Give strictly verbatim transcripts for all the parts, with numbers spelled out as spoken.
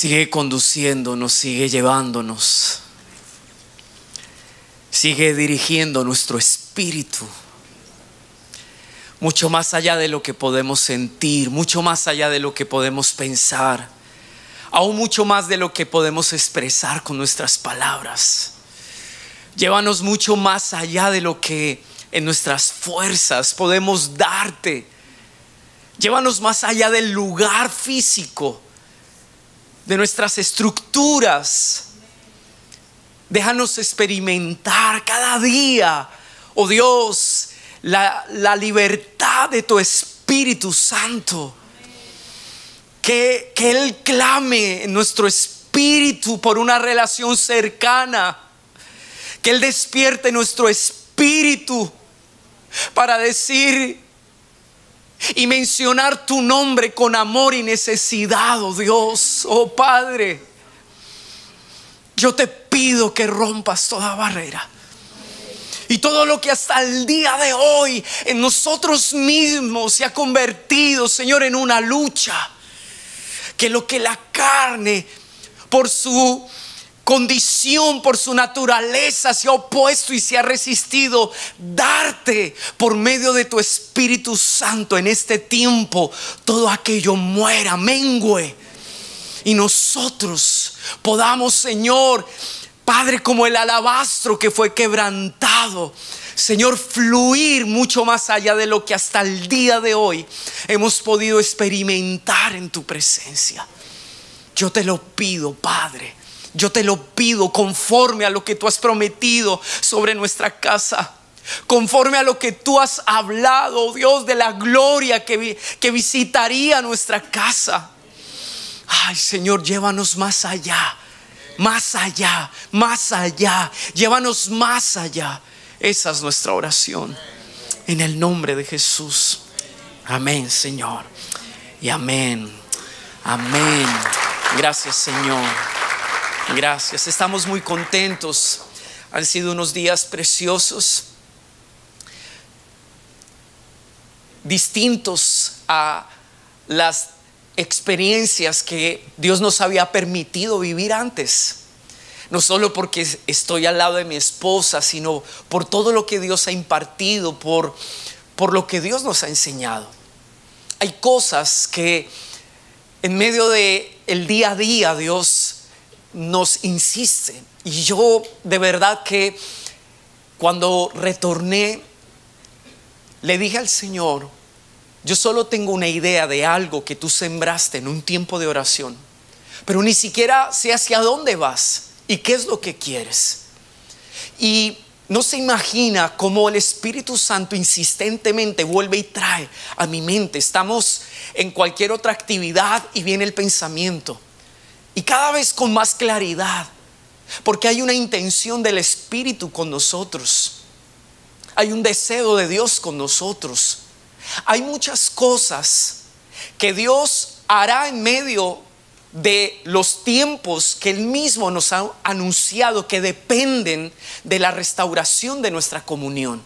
Sigue conduciéndonos, sigue llevándonos, sigue dirigiendo nuestro espíritu mucho más allá de lo que podemos sentir, mucho más allá de lo que podemos pensar, aún mucho más de lo que podemos expresar con nuestras palabras. Llévanos mucho más allá de lo que en nuestras fuerzas podemos darte. Llévanos más allá del lugar físico, de nuestras estructuras. Déjanos experimentar cada día, oh Dios, la, la libertad de tu Espíritu Santo. Que, que Él clame en nuestro espíritu por una relación cercana. Que Él despierte nuestro espíritu para decir y mencionar tu nombre con amor y necesidad, oh Dios, oh Padre. Yo te pido que rompas toda barrera y todo lo que hasta el día de hoy en nosotros mismos se ha convertido, Señor, en una lucha. Que lo que la carne, por su condición, por su naturaleza, se ha opuesto y se ha resistido, darte por medio de tu Espíritu Santo en este tiempo, todo aquello muera, mengue, y nosotros podamos, Señor, Padre, como el alabastro que fue quebrantado, Señor, fluir mucho más allá de lo que hasta el día de hoy hemos podido experimentar en tu presencia. Yo te lo pido, Padre. Yo te lo pido conforme a lo que tú has prometido sobre nuestra casa, conforme a lo que tú has hablado, oh Dios, de la gloria que, que visitaría nuestra casa. Ay, Señor, llévanos más allá, más allá, más allá. Llévanos más allá. Esa es nuestra oración, en el nombre de Jesús. Amén, Señor, y amén. Amén. Gracias, Señor. Gracias. Estamos muy contentos. Han sido unos días preciosos, distintos a las experiencias que Dios nos había permitido vivir antes. No solo porque estoy al lado de mi esposa, sino por todo lo que Dios ha impartido, por, por lo que Dios nos ha enseñado. Hay cosas que en medio de el día a día Dios nos insiste. Y yo de verdad que cuando retorné le dije al Señor: yo solo tengo una idea de algo que tú sembraste en un tiempo de oración, pero ni siquiera sé hacia dónde vas y qué es lo que quieres. Y no se imagina cómo el Espíritu Santo insistentemente vuelve y trae a mi mente. Estamos en cualquier otra actividad y viene el pensamiento, y cada vez con más claridad, porque hay una intención del Espíritu con nosotros. Hay un deseo de Dios con nosotros. Hay muchas cosas que Dios hará en medio de los tiempos que Él mismo nos ha anunciado, que dependen de la restauración de nuestra comunión.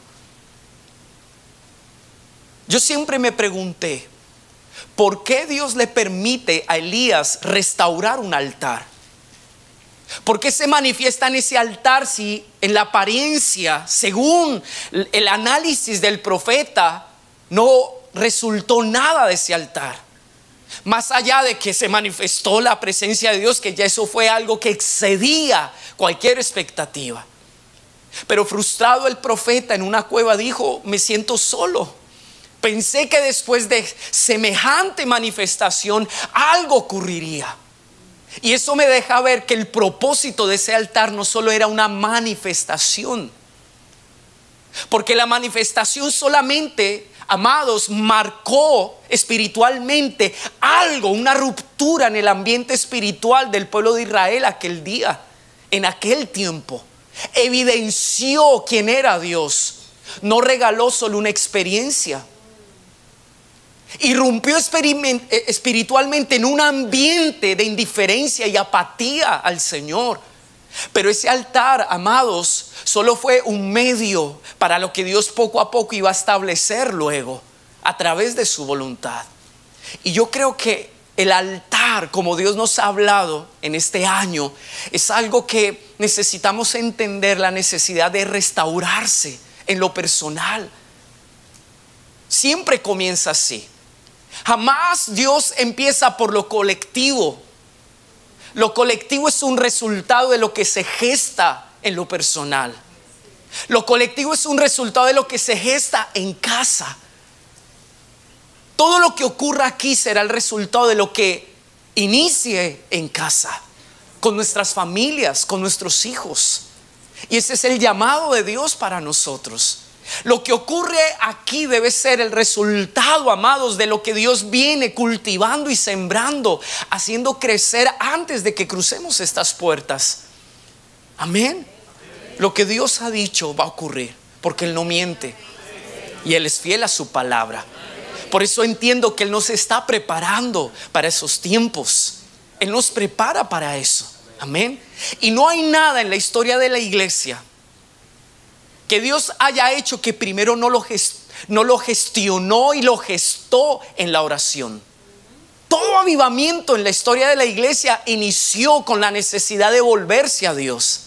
Yo siempre me pregunté, ¿por qué Dios le permite a Elías restaurar un altar? ¿Por qué se manifiesta en ese altar si en la apariencia, según el análisis del profeta, no resultó nada de ese altar? Más allá de que se manifestó la presencia de Dios, que ya eso fue algo que excedía cualquier expectativa. Pero frustrado el profeta en una cueva dijo: me siento solo. Pensé que después de semejante manifestación algo ocurriría. Y eso me deja ver que el propósito de ese altar no solo era una manifestación, porque la manifestación solamente, amados, marcó espiritualmente algo, una ruptura en el ambiente espiritual del pueblo de Israel aquel día, en aquel tiempo. Evidenció quién era Dios. No regaló solo una experiencia. Irrumpió espiritualmente en un ambiente de indiferencia y apatía al Señor. Pero ese altar, amados, solo fue un medio para lo que Dios poco a poco iba a establecer luego a través de su voluntad. Y yo creo que el altar, como Dios nos ha hablado en este año, es algo que necesitamos entender, la necesidad de restaurarse en lo personal. Siempre comienza así. Jamás Dios empieza por lo colectivo. Lo colectivo es un resultado de lo que se gesta en lo personal. Lo colectivo es un resultado de lo que se gesta en casa. Todo lo que ocurra aquí será el resultado de lo que inicie en casa, con nuestras familias, con nuestros hijos. Y ese es el llamado de Dios para nosotros. Lo que ocurre aquí debe ser el resultado, amados, de lo que Dios viene cultivando y sembrando, haciendo crecer antes de que crucemos estas puertas. Amén. Lo que Dios ha dicho va a ocurrir, porque Él no miente y Él es fiel a su palabra. Por eso entiendo que Él nos está preparando para esos tiempos. Él nos prepara para eso. Amén. Y no hay nada en la historia de la iglesia que Dios haya hecho que primero no lo, gest- no lo gestionó y lo gestó en la oración. Todo avivamiento en la historia de la iglesia inició con la necesidad de volverse a Dios.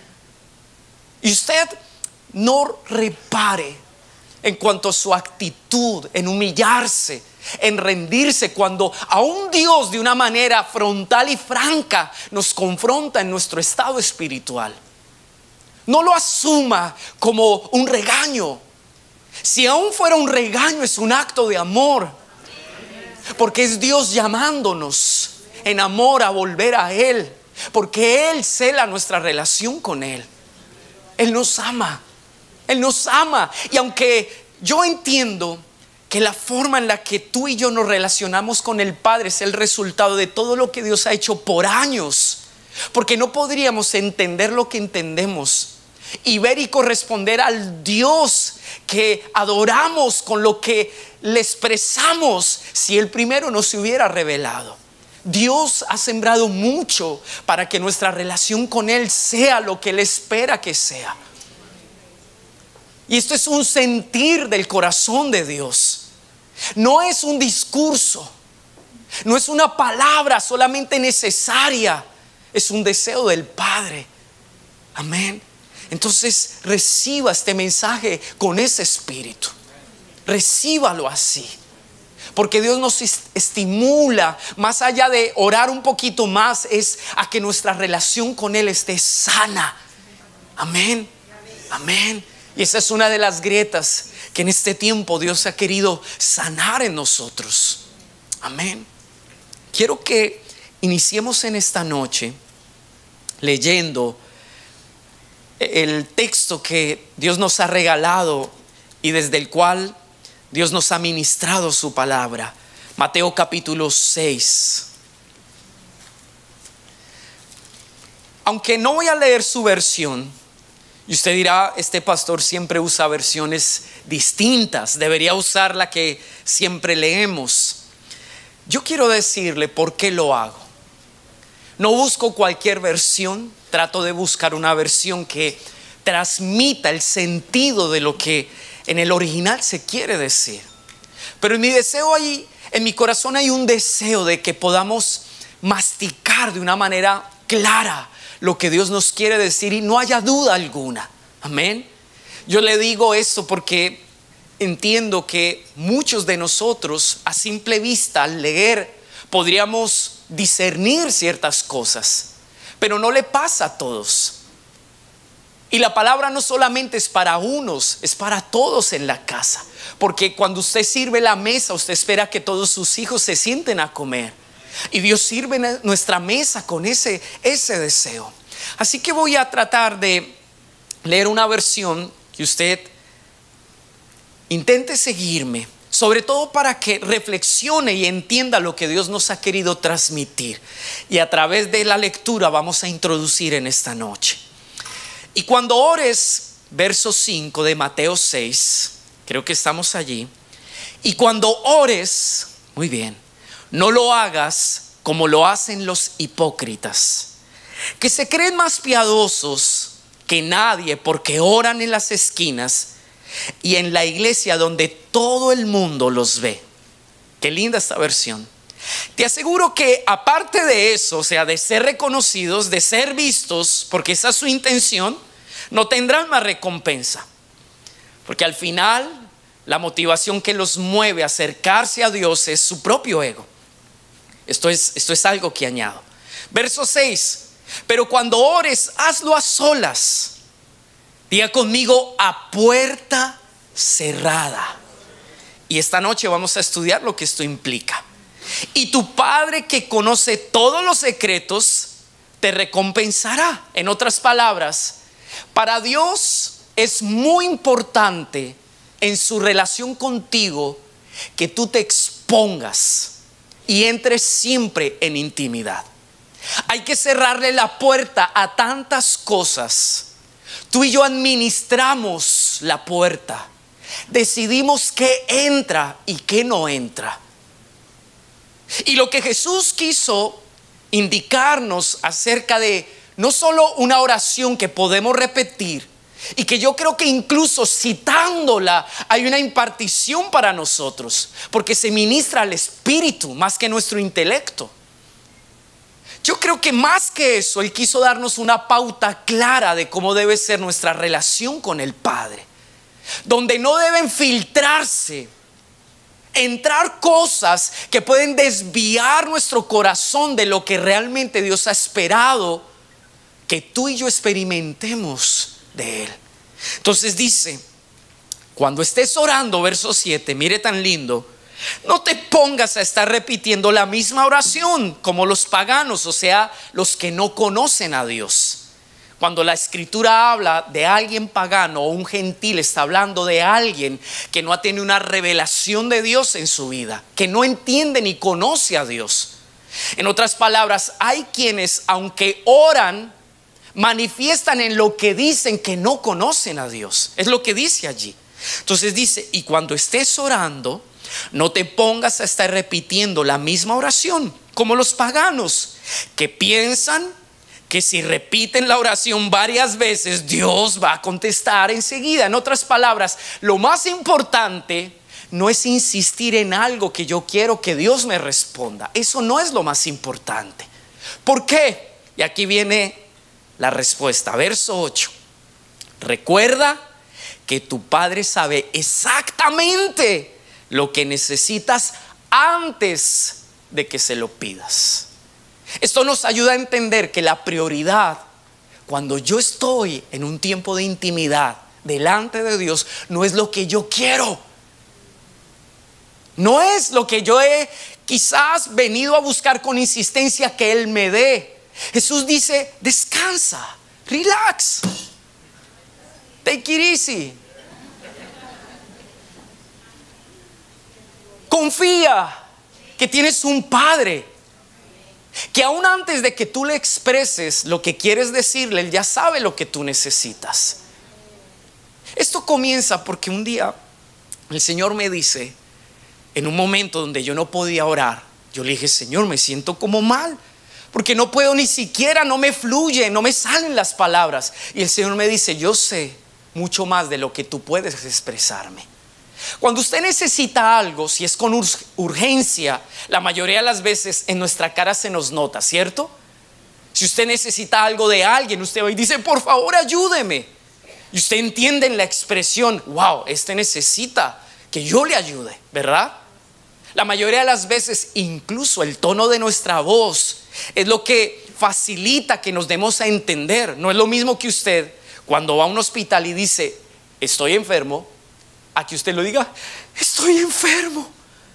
Y usted no repare en cuanto a su actitud, en humillarse, en rendirse, cuando a un Dios de una manera frontal y franca nos confronta en nuestro estado espiritual. No lo asuma como un regaño. Si aún fuera un regaño, es un acto de amor, porque es Dios llamándonos en amor a volver a Él, porque Él cela nuestra relación con Él. Él nos ama. Él nos ama. Y aunque yo entiendo que la forma en la que tú y yo nos relacionamos con el Padre es el resultado de todo lo que Dios ha hecho por años, porque no podríamos entender lo que entendemos y ver y corresponder al Dios que adoramos con lo que le expresamos si Él primero no se hubiera revelado. Dios ha sembrado mucho para que nuestra relación con Él sea lo que Él espera que sea. Y esto es un sentir del corazón de Dios. No es un discurso, no es una palabra solamente necesaria, es un deseo del Padre. Amén. Entonces reciba este mensaje con ese espíritu. Recíbalo así, porque Dios nos estimula, más allá de orar un poquito más, es a que nuestra relación con Él esté sana. Amén. Amén. Y esa es una de las grietas que en este tiempo Dios ha querido sanar en nosotros. Amén. Quiero que iniciemos en esta noche leyendo el texto que Dios nos ha regalado y desde el cual Dios nos ha ministrado su palabra. Mateo capítulo seis. Aunque no voy a leer su versión, y usted dirá, este pastor siempre usa versiones distintas, debería usar la que siempre leemos. Yo quiero decirle por qué lo hago. No busco cualquier versión, trato de buscar una versión que transmita el sentido de lo que en el original se quiere decir. Pero en mi deseo ahí, en mi corazón hay un deseo de que podamos masticar de una manera clara lo que Dios nos quiere decir y no haya duda alguna. Amén. Yo le digo esto porque entiendo que muchos de nosotros a simple vista al leer podríamos discernir ciertas cosas, pero no le pasa a todos. Y la palabra no solamente es para unos, es para todos en la casa, porque cuando usted sirve la mesa, usted espera que todos sus hijos se sienten a comer. Y Dios sirve nuestra mesa con ese, ese deseo. Así que voy a tratar de leer una versión que usted intente seguirme, sobre todo para que reflexione y entienda lo que Dios nos ha querido transmitir. Y a través de la lectura vamos a introducir en esta noche. Y cuando ores, verso cinco de Mateo seis, creo que estamos allí. Y cuando ores, muy bien, no lo hagas como lo hacen los hipócritas, que se creen más piadosos que nadie porque oran en las esquinas y en la iglesia donde todo el mundo los ve. Qué linda esta versión. Te aseguro que aparte de eso, o sea, de ser reconocidos, de ser vistos, porque esa es su intención, no tendrán más recompensa. Porque al final, la motivación que los mueve a acercarse a Dios es su propio ego. Esto es, esto es algo que añado. Verso seis. Pero cuando ores, hazlo a solas. Diga conmigo, a puerta cerrada. Y esta noche vamos a estudiar lo que esto implica. Y tu Padre que conoce todos los secretos te recompensará. En otras palabras, para Dios es muy importante en su relación contigo que tú te expongas y entres siempre en intimidad. Hay que cerrarle la puerta a tantas cosas. Tú y yo administramos la puerta. Decidimos qué entra y qué no entra. Y lo que Jesús quiso indicarnos acerca de no solo una oración que podemos repetir, y que yo creo que incluso citándola hay una impartición para nosotros, porque se ministra al espíritu más que nuestro intelecto. Yo creo que más que eso, Él quiso darnos una pauta clara de cómo debe ser nuestra relación con el Padre, donde no deben filtrarse, entrar cosas que pueden desviar nuestro corazón de lo que realmente Dios ha esperado que tú y yo experimentemos de Él. Entonces dice, cuando estés orando, verso siete, mire tan lindo, no te pongas a estar repitiendo la misma oración como los paganos, o sea, los que no conocen a Dios. Cuando la escritura habla de alguien pagano o un gentil, está hablando de alguien que no ha tenido una revelación de Dios en su vida, que no entiende ni conoce a Dios. En otras palabras, hay quienes, aunque oran, manifiestan en lo que dicen que no conocen a Dios. Es lo que dice allí. Entonces dice, y cuando estés orando, no te pongas a estar repitiendo la misma oración como los paganos, que piensan que si repiten la oración varias veces, Dios va a contestar enseguida. En otras palabras, lo más importante no es insistir en algo que yo quiero que Dios me responda. Eso no es lo más importante. ¿Por qué? Y aquí viene la respuesta, verso ocho. Recuerda que tu Padre sabe exactamente lo que necesitas antes de que se lo pidas. Esto nos ayuda a entender que la prioridad, cuando yo estoy en un tiempo de intimidad delante de Dios, no es lo que yo quiero. No es lo que yo he quizás venido a buscar con insistencia que Él me dé. Jesús dice, descansa, relax, take it easy. Confía que tienes un Padre que aún antes de que tú le expreses lo que quieres decirle, Él ya sabe lo que tú necesitas. Esto comienza porque un día el Señor me dice, en un momento donde yo no podía orar, yo le dije, Señor, me siento como mal, porque no puedo ni siquiera, no me fluye, no me salen las palabras. Y el Señor me dice, yo sé mucho más de lo que tú puedes expresarme. Cuando usted necesita algo, si es con urgencia, la mayoría de las veces en nuestra cara se nos nota, ¿cierto? Si usted necesita algo de alguien, usted va y dice, por favor, ayúdeme. Y usted entiende en la expresión, wow, este necesita que yo le ayude, ¿verdad? La mayoría de las veces, incluso el tono de nuestra voz es lo que facilita que nos demos a entender. No es lo mismo que usted cuando va a un hospital y dice, estoy enfermo, a que usted lo diga, estoy enfermo.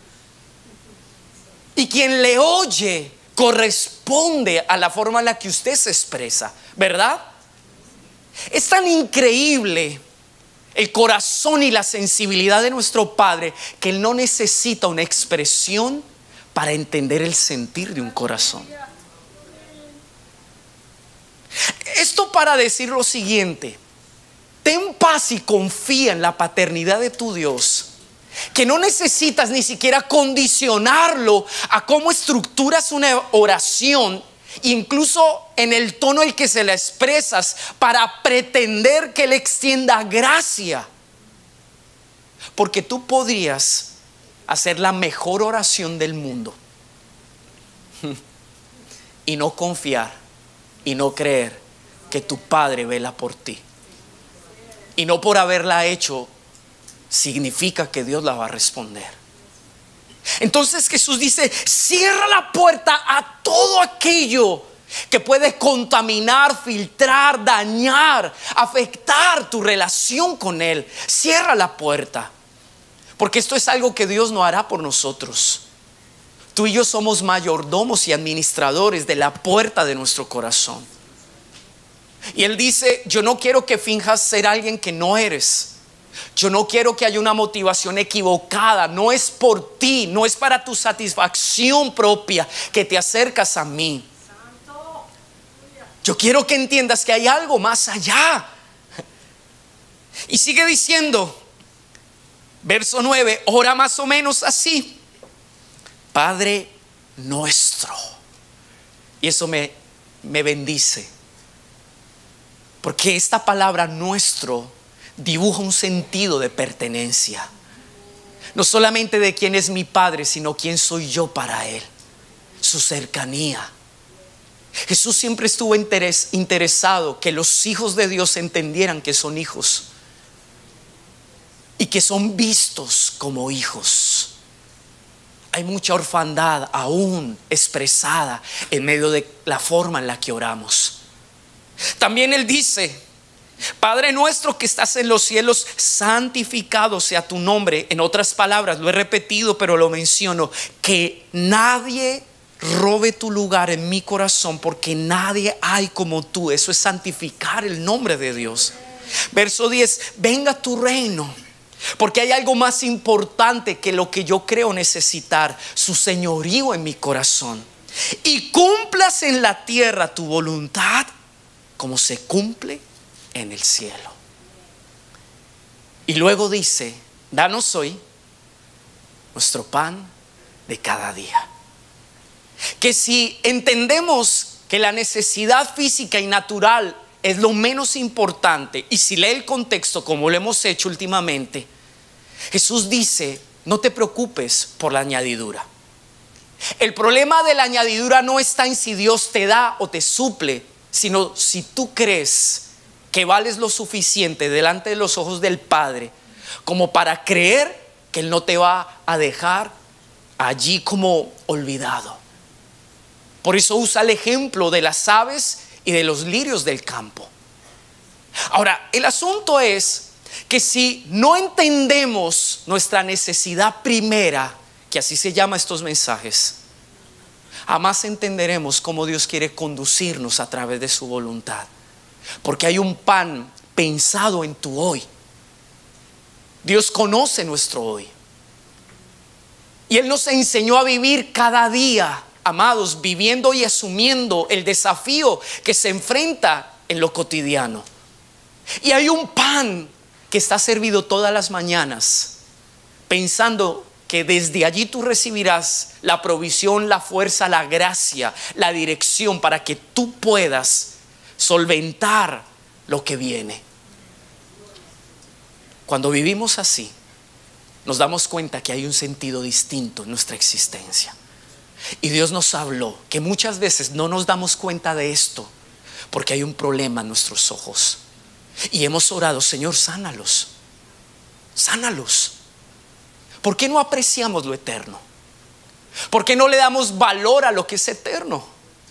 Y quien le oye corresponde a la forma en la que usted se expresa, ¿verdad? Es tan increíble el corazón y la sensibilidad de nuestro Padre que Él no necesita una expresión para entender el sentir de un corazón. Esto para decir lo siguiente: ten paz y confía en la paternidad de tu Dios, que no necesitas ni siquiera condicionarlo a cómo estructuras una oración, incluso en el tono en el que se la expresas, para pretender que Él extienda gracia. Porque tú podrías hacer la mejor oración del mundo, y no confiar y no creer que tu Padre vela por ti. Y no por haberla hecho significa que Dios la va a responder. Entonces Jesús dice: cierra la puerta a todo aquello que puede contaminar, filtrar, dañar, afectar tu relación con Él. Cierra la puerta, porque esto es algo que Dios no hará por nosotros. Tú y yo somos mayordomos y administradores de la puerta de nuestro corazón. Y Él dice: yo no quiero que finjas ser alguien que no eres. Yo no quiero que haya una motivación equivocada. No es por ti, no es para tu satisfacción propia que te acercas a mí. Yo quiero que entiendas que hay algo más allá. Y sigue diciendo, verso nueve, ora más o menos así: Padre nuestro. Y eso me, me bendice, porque esta palabra nuestro dibuja un sentido de pertenencia. No solamente de quién es mi Padre, sino quién soy yo para Él. Su cercanía. Jesús siempre estuvo interes, interesado que los hijos de Dios entendieran que son hijos y que son vistos como hijos. Hay mucha orfandad aún expresada en medio de la forma en la que oramos. También Él dice: Padre nuestro que estás en los cielos, santificado sea tu nombre. En otras palabras, lo he repetido pero lo menciono: que nadie robe tu lugar en mi corazón, porque nadie hay como tú. Eso es santificar el nombre de Dios. Verso diez: venga tu reino, porque hay algo más importante que lo que yo creo necesitar: su señorío en mi corazón. Y cumplas en la tierra tu voluntad como se cumple en el cielo. Y luego dice: danos hoy nuestro pan de cada día. Que si entendemos que la necesidad física y natural es lo menos importante, y si lee el contexto como lo hemos hecho últimamente, Jesús dice: no te preocupes por la añadidura. El problema de la añadidura no está en si Dios te da o te suple, sino si tú crees que vales lo suficiente delante de los ojos del Padre como para creer que Él no te va a dejar allí como olvidado. Por eso usa el ejemplo de las aves y de los lirios del campo. Ahora, el asunto es que si no entendemos nuestra necesidad primera, que así se llama estos mensajes, jamás entenderemos cómo Dios quiere conducirnos a través de su voluntad. Porque hay un pan pensado en tu hoy. Dios conoce nuestro hoy, y Él nos enseñó a vivir cada día, amados, viviendo y asumiendo el desafío que se enfrenta en lo cotidiano. Y hay un pan que está servido todas las mañanas, pensando que desde allí tú recibirás la provisión, la fuerza, la gracia, la dirección para que tú puedas solventar lo que viene. Cuando vivimos así, nos damos cuenta que hay un sentido distinto en nuestra existencia. Y Dios nos habló que muchas veces no nos damos cuenta de esto porque hay un problema en nuestros ojos. Y hemos orado: Señor, sánalos, sánalos. ¿Por qué no apreciamos lo eterno? ¿Por qué no le damos valor a lo que es eterno?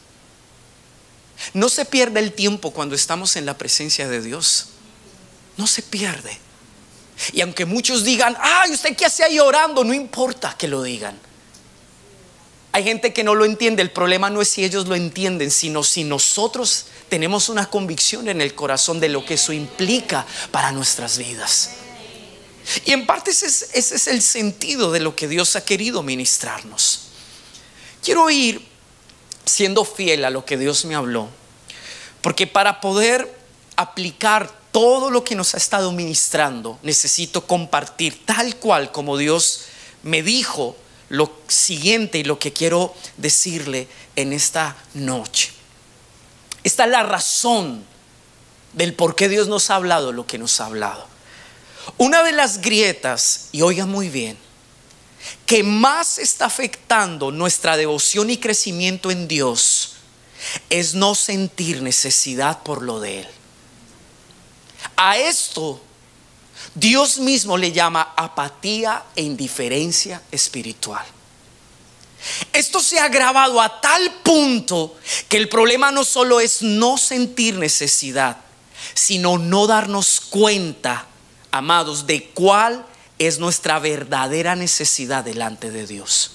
No se pierde el tiempo cuando estamos en la presencia de Dios. No se pierde. Y aunque muchos digan: ay, ¿usted qué hace ahí orando? No importa que lo digan. Hay gente que no lo entiende. El problema no es si ellos lo entienden, sino si nosotros tenemos una convicción en el corazón de lo que eso implica para nuestras vidas. Y en parte ese es, ese es el sentido de lo que Dios ha querido ministrarnos. Quiero ir siendo fiel a lo que Dios me habló, porque para poder aplicar todo lo que nos ha estado ministrando, necesito compartir tal cual como Dios me dijo lo siguiente y lo que quiero decirle en esta noche. Esta es la razón del por qué Dios nos ha hablado lo que nos ha hablado. Una de las grietas, y oiga muy bien, que más está afectando nuestra devoción y crecimiento en Dios es no sentir necesidad por lo de Él. A esto Dios mismo le llama apatía e indiferencia espiritual. Esto se ha agravado a tal punto que el problema no solo es no sentir necesidad, sino no darnos cuenta, amados, de cuál es nuestra verdadera necesidad delante de Dios.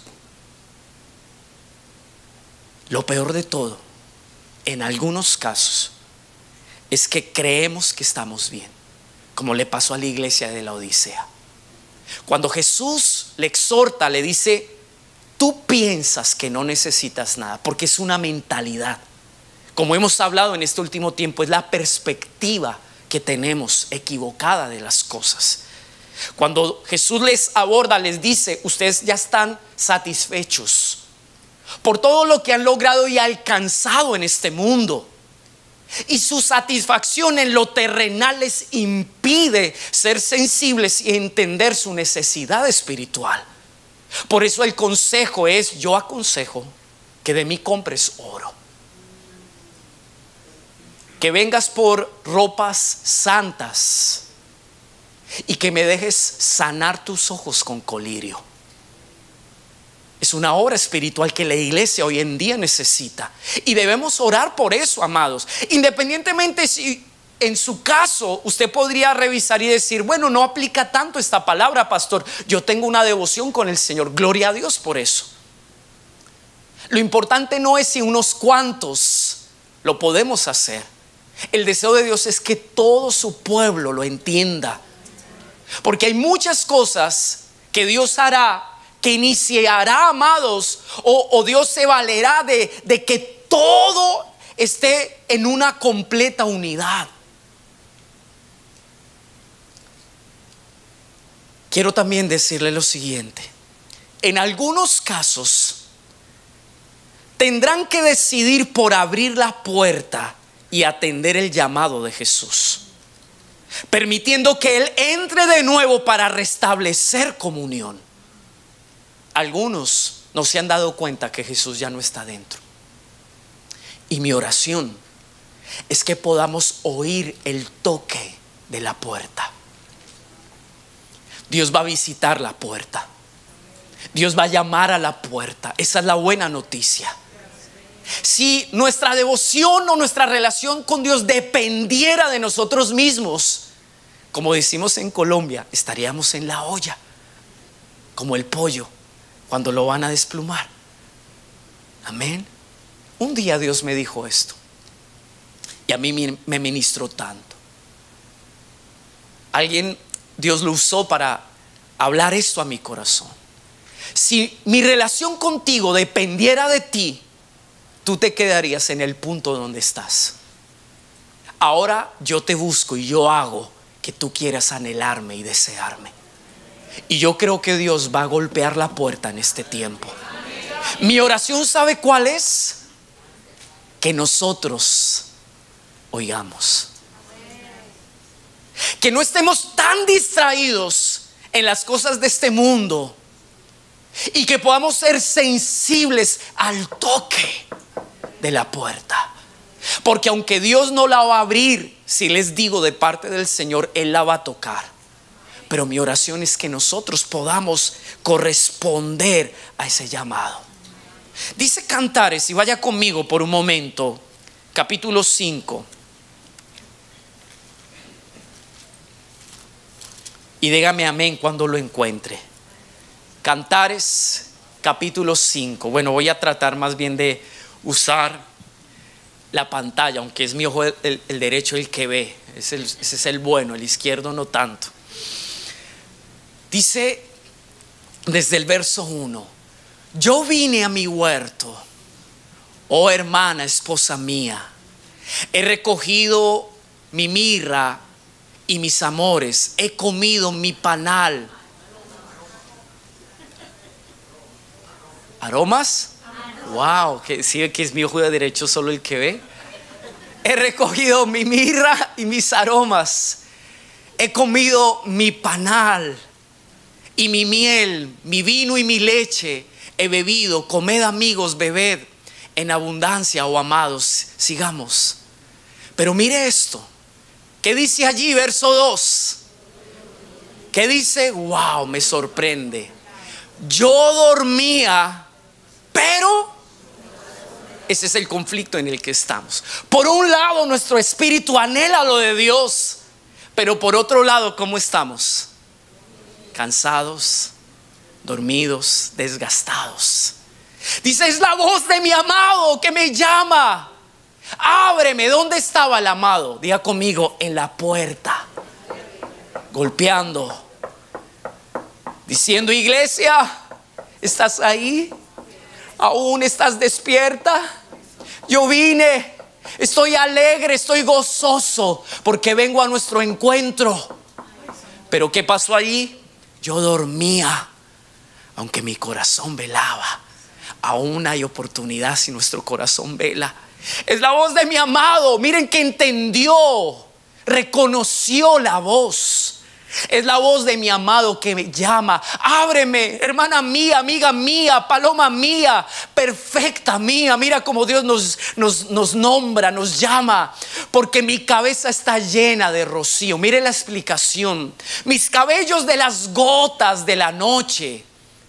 Lo peor de todo, en algunos casos, es que creemos que estamos bien, como le pasó a la iglesia de la Odisea. Cuando Jesús le exhorta, le dice: tú piensas que no necesitas nada, porque es una mentalidad. Como hemos hablado en este último tiempo, es la perspectiva que tenemos equivocada de las cosas. Cuando Jesús les aborda, les dice: ustedes ya están satisfechos por todo lo que han logrado y alcanzado en este mundo, y su satisfacción en lo terrenal les impide ser sensibles y entender su necesidad espiritual. Por eso el consejo es: yo aconsejo que de mí compres oro, que vengas por ropas santas y que me dejes sanar tus ojos con colirio. Es una obra espiritual que la iglesia hoy en día necesita, y debemos orar por eso, amados. Independientemente si en su caso usted podría revisar y decir: bueno, no aplica tanto esta palabra, pastor, yo tengo una devoción con el Señor, gloria a Dios por eso. Lo importante no es si unos cuantos lo podemos hacer. El deseo de Dios es que todo su pueblo lo entienda, porque hay muchas cosas que Dios hará, que iniciará, amados, o, o Dios se valerá de, de que todo esté en una completa unidad. Quiero también decirle lo siguiente: en algunos casos tendrán que decidir por abrir la puerta y atender el llamado de Jesús, permitiendo que Él entre de nuevo para restablecer comunión. Algunos no se han dado cuenta que Jesús ya no está dentro, y mi oración es que podamos oír el toque de la puerta. Dios va a visitar la puerta, Dios va a llamar a la puerta. Esa es la buena noticia. Si nuestra devoción o nuestra relación con Dios dependiera de nosotros mismos, como decimos en Colombia, estaríamos en la olla, como el pollo cuando lo van a desplumar. Amén. Un día Dios me dijo esto, y a mí me ministró tanto. Alguien, Dios lo usó para hablar esto a mi corazón. Si mi relación contigo dependiera de ti, tú te quedarías en el punto donde estás. Ahora yo te busco y yo hago que tú quieras anhelarme y desearme. Y yo creo que Dios va a golpear la puerta en este tiempo. Mi oración, ¿sabe cuál es? Que nosotros oigamos, que no estemos tan distraídos en las cosas de este mundo, y que podamos ser sensibles al toque de la puerta. Porque aunque Dios no la va a abrir, si les digo de parte del Señor, Él la va a tocar. Pero mi oración es que nosotros podamos corresponder a ese llamado. Dice Cantares, y vaya conmigo por un momento, capítulo cinco, y dígame amén cuando lo encuentre. Cantares capítulo cinco. Bueno, voy a tratar más bien de usar la pantalla, aunque es mi ojo el, el, el derecho el que ve. Es el, ese es el bueno, el izquierdo no tanto. Dice desde el verso uno: yo vine a mi huerto, oh hermana, esposa mía, he recogido mi mirra y mis amores, he comido mi panal. ¿Aromas? Wow, que sí, que es mi ojo de derecho solo el que ve. He recogido mi mirra y mis aromas, he comido mi panal, y mi miel, mi vino y mi leche he bebido. Comed, amigos, bebed en abundancia, oh amados. Sigamos. Pero mire esto. ¿Qué dice allí? Verso dos. ¿Qué dice? Wow, me sorprende. Yo dormía, pero ese es el conflicto en el que estamos. Por un lado, nuestro espíritu anhela lo de Dios, pero por otro lado, ¿cómo estamos? Cansados, dormidos, desgastados. Dice, es la voz de mi amado que me llama. Ábreme. ¿Dónde estaba el amado? Diga conmigo, en la puerta, golpeando, diciendo, iglesia, ¿estás ahí? ¿Aún estás despierta? Yo vine, estoy alegre, estoy gozoso, porque vengo a nuestro encuentro. Pero ¿qué pasó allí? Yo dormía, aunque mi corazón velaba. Aún hay oportunidad si nuestro corazón vela. Es la voz de mi amado. Miren que entendió, reconoció la voz. Es la voz de mi amado que me llama. Ábreme, hermana mía, amiga mía, paloma mía, perfecta mía. Mira cómo Dios nos, nos, nos nombra, nos llama. Porque mi cabeza está llena de rocío. Mire la explicación. Mis cabellos de las gotas de la noche.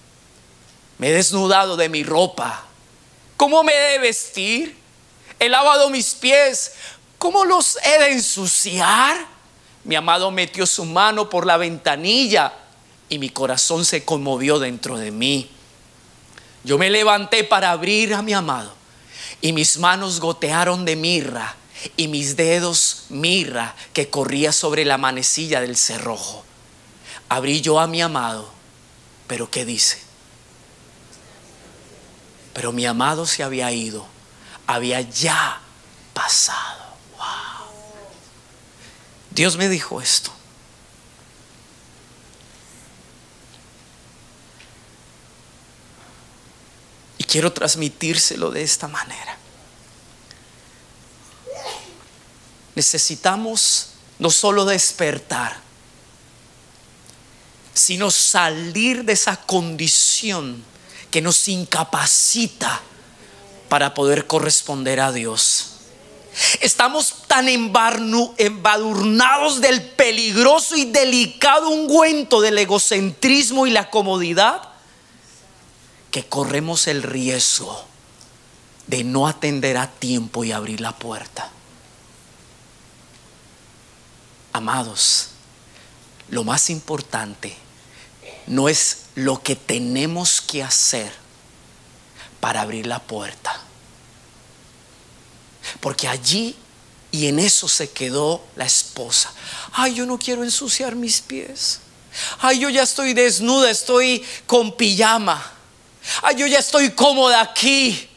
Me he desnudado de mi ropa. ¿Cómo me he de vestir? He lavado mis pies. ¿Cómo los he de ensuciar? Mi amado metió su mano por la ventanilla y mi corazón se conmovió dentro de mí. Yo me levanté para abrir a mi amado y mis manos gotearon de mirra y mis dedos mirra que corría sobre la manecilla del cerrojo. Abrí yo a mi amado, pero ¿qué dice? Pero mi amado se había ido, había ya pasado. Dios me dijo esto. Y quiero transmitírselo de esta manera. Necesitamos no solo despertar, sino salir de esa condición que nos incapacita para poder corresponder a Dios. Estamos tan embadurnados del peligroso y delicado ungüento del egocentrismo y la comodidad que corremos el riesgo de no atender a tiempo y abrir la puerta. Amados, lo más importante no es lo que tenemos que hacer para abrir la puerta. Porque allí y en eso se quedó la esposa. Ay, yo no quiero ensuciar mis pies. Ay, yo ya estoy desnuda, estoy con pijama. Ay, yo ya estoy cómoda aquí.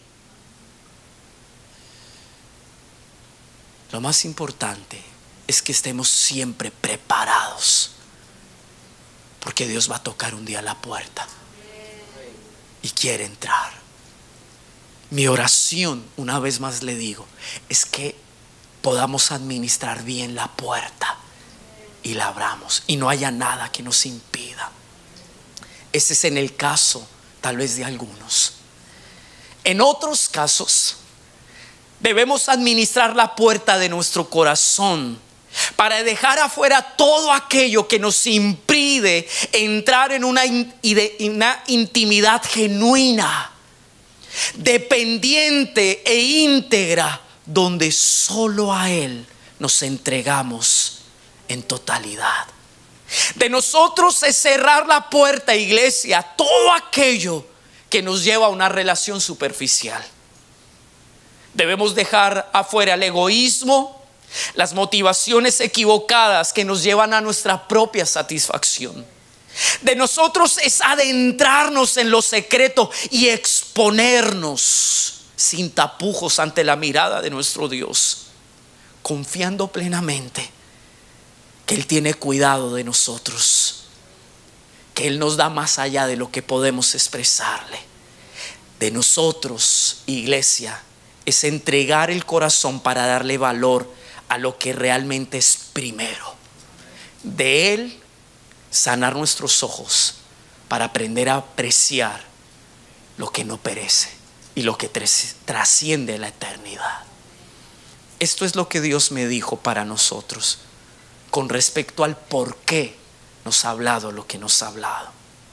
Lo más importante es que estemos siempre preparados, porque Dios va a tocar un día la puerta y quiere entrar. Mi oración, una vez más le digo, es que podamos administrar bien la puerta y la abramos y no haya nada que nos impida. Ese es en el caso tal vez de algunos. En otros casos debemos administrar la puerta de nuestro corazón para dejar afuera todo aquello que nos impide entrar en una, in- una intimidad genuina, dependiente e íntegra, donde solo a Él nos entregamos en totalidad. De nosotros es cerrar la puerta, iglesia, a todo aquello que nos lleva a una relación superficial. Debemos dejar afuera el egoísmo, las motivaciones equivocadas que nos llevan a nuestra propia satisfacción. De nosotros es adentrarnos en lo secreto y exponernos sin tapujos ante la mirada de nuestro Dios, confiando plenamente que Él tiene cuidado de nosotros, que Él nos da más allá de lo que podemos expresarle. De nosotros, iglesia, es entregar el corazón para darle valor a lo que realmente es primero. De Él sanar nuestros ojos para aprender a apreciar lo que no perece y lo que trasciende la eternidad. Esto es lo que Dios me dijo para nosotros con respecto al por qué nos ha hablado lo que nos ha hablado.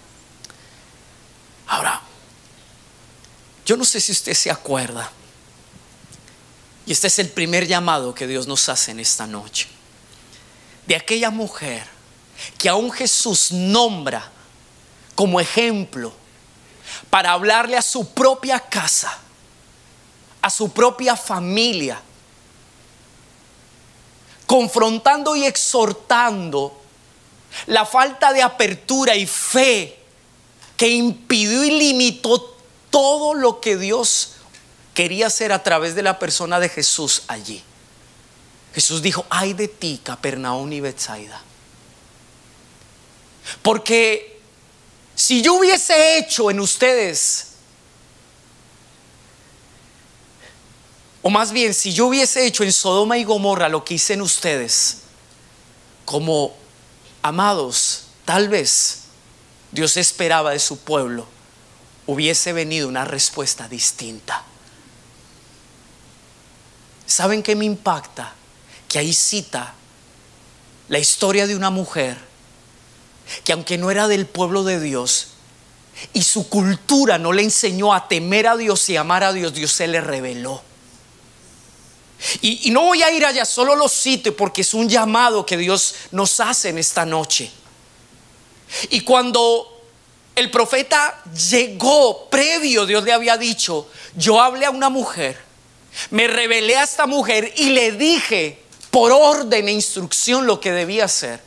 Ahora, yo no sé si usted se acuerda, y este es el primer llamado que Dios nos hace en esta noche, de aquella mujer que aún Jesús nombra como ejemplo para hablarle a su propia casa, a su propia familia, confrontando y exhortando la falta de apertura y fe que impidió y limitó todo lo que Dios quería hacer a través de la persona de Jesús allí. Jesús dijo: ay de ti, Capernaum y Betsaida, porque si yo hubiese hecho en ustedes, o más bien si yo hubiese hecho en Sodoma y Gomorra lo que hice en ustedes, como amados, tal vez Dios esperaba de su pueblo hubiese venido una respuesta distinta. ¿Saben qué me impacta? Que ahí cita la historia de una mujer que, aunque no era del pueblo de Dios y su cultura no le enseñó a temer a Dios y amar a Dios, Dios se le reveló. Y, y no voy a ir allá, solo lo cito porque es un llamado que Dios nos hace en esta noche. Y cuando el profeta llegó, previo, Dios le había dicho: yo hablé a una mujer, me revelé a esta mujer y le dije por orden e instrucción lo que debía hacer.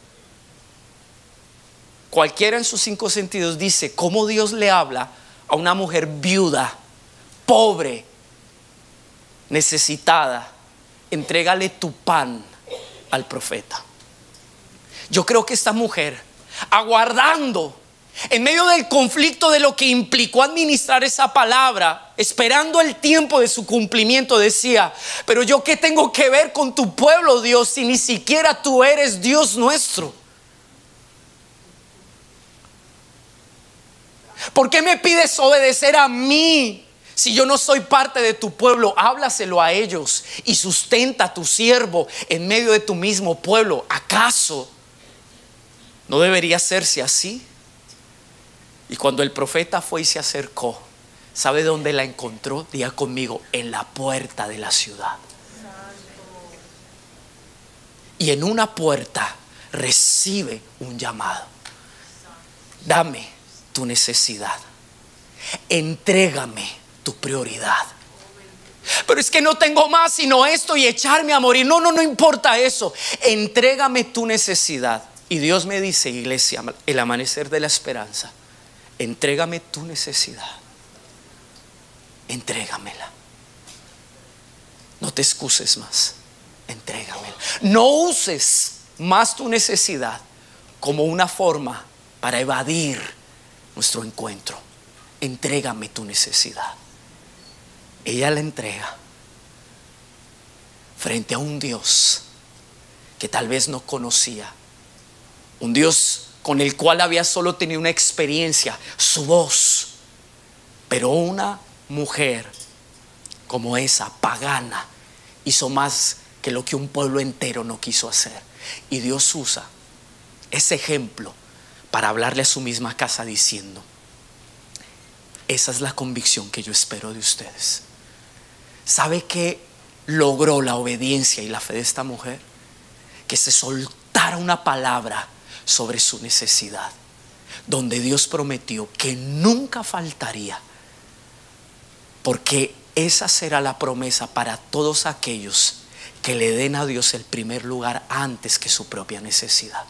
Cualquiera en sus cinco sentidos dice cómo Dios le habla a una mujer viuda, pobre, necesitada. Entrégale tu pan al profeta. Yo creo que esta mujer, aguardando en medio del conflicto de lo que implicó administrar esa palabra, esperando el tiempo de su cumplimiento, decía: pero yo qué tengo que ver con tu pueblo, Dios, si ni siquiera tú eres Dios nuestro. ¿Por qué me pides obedecer a mí si yo no soy parte de tu pueblo? Háblaselo a ellos y sustenta a tu siervo en medio de tu mismo pueblo. ¿Acaso no debería hacerse así? Y cuando el profeta fue y se acercó, ¿sabe dónde la encontró? Diga conmigo: en la puerta de la ciudad. Y en una puerta recibe un llamado: dame tu necesidad, entrégame tu prioridad. Pero es que no tengo más sino esto y echarme a morir. No, no, no importa eso. Entrégame tu necesidad. Y Dios me dice, iglesia, el amanecer de la esperanza: entrégame tu necesidad, entrégamela. No te excuses más, entrégamela. No uses más tu necesidad como una forma para evadir nuestro encuentro. Entrégame tu necesidad. Ella la entrega frente a un Dios que tal vez no conocía, un Dios con el cual había solo tenido una experiencia, su voz. Pero una mujer como esa, pagana, hizo más que lo que un pueblo entero no quiso hacer. Y Dios usa ese ejemplo para hablarle a su misma casa diciendo: esa es la convicción que yo espero de ustedes. ¿Sabe qué logró la obediencia y la fe de esta mujer? Que se soltara una palabra sobre su necesidad, donde Dios prometió que nunca faltaría, porque esa será la promesa para todos aquellos que le den a Dios el primer lugar antes que su propia necesidad.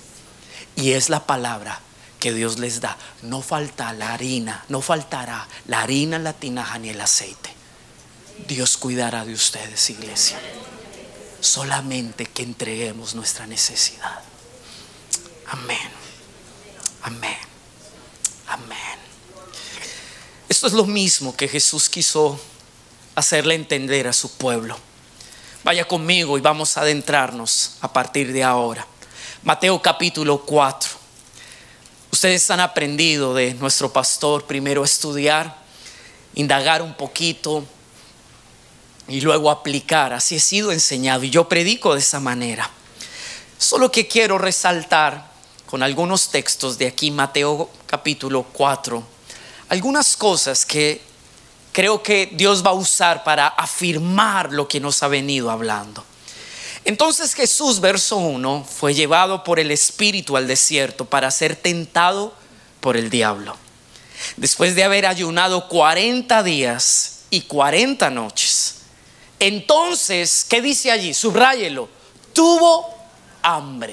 Y es la palabra que Dios les da: no falta la harina, no faltará la harina en la tinaja ni el aceite. Dios cuidará de ustedes, iglesia, solamente que entreguemos nuestra necesidad. Amén, amén, amén. Esto es lo mismo que Jesús quiso hacerle entender a su pueblo. Vaya conmigo y vamos a adentrarnos a partir de ahora. Mateo capítulo cuatro. Ustedes han aprendido de nuestro pastor primero estudiar, indagar un poquito y luego aplicar. Así he sido enseñado y yo predico de esa manera. Solo que quiero resaltar con algunos textos de aquí, Mateo capítulo cuatro, algunas cosas que creo que Dios va a usar para afirmar lo que nos ha venido hablando. Entonces Jesús, verso uno, fue llevado por el Espíritu al desierto para ser tentado por el diablo. Después de haber ayunado cuarenta días y cuarenta noches. Entonces, ¿qué dice allí? Subráyelo. Tuvo hambre.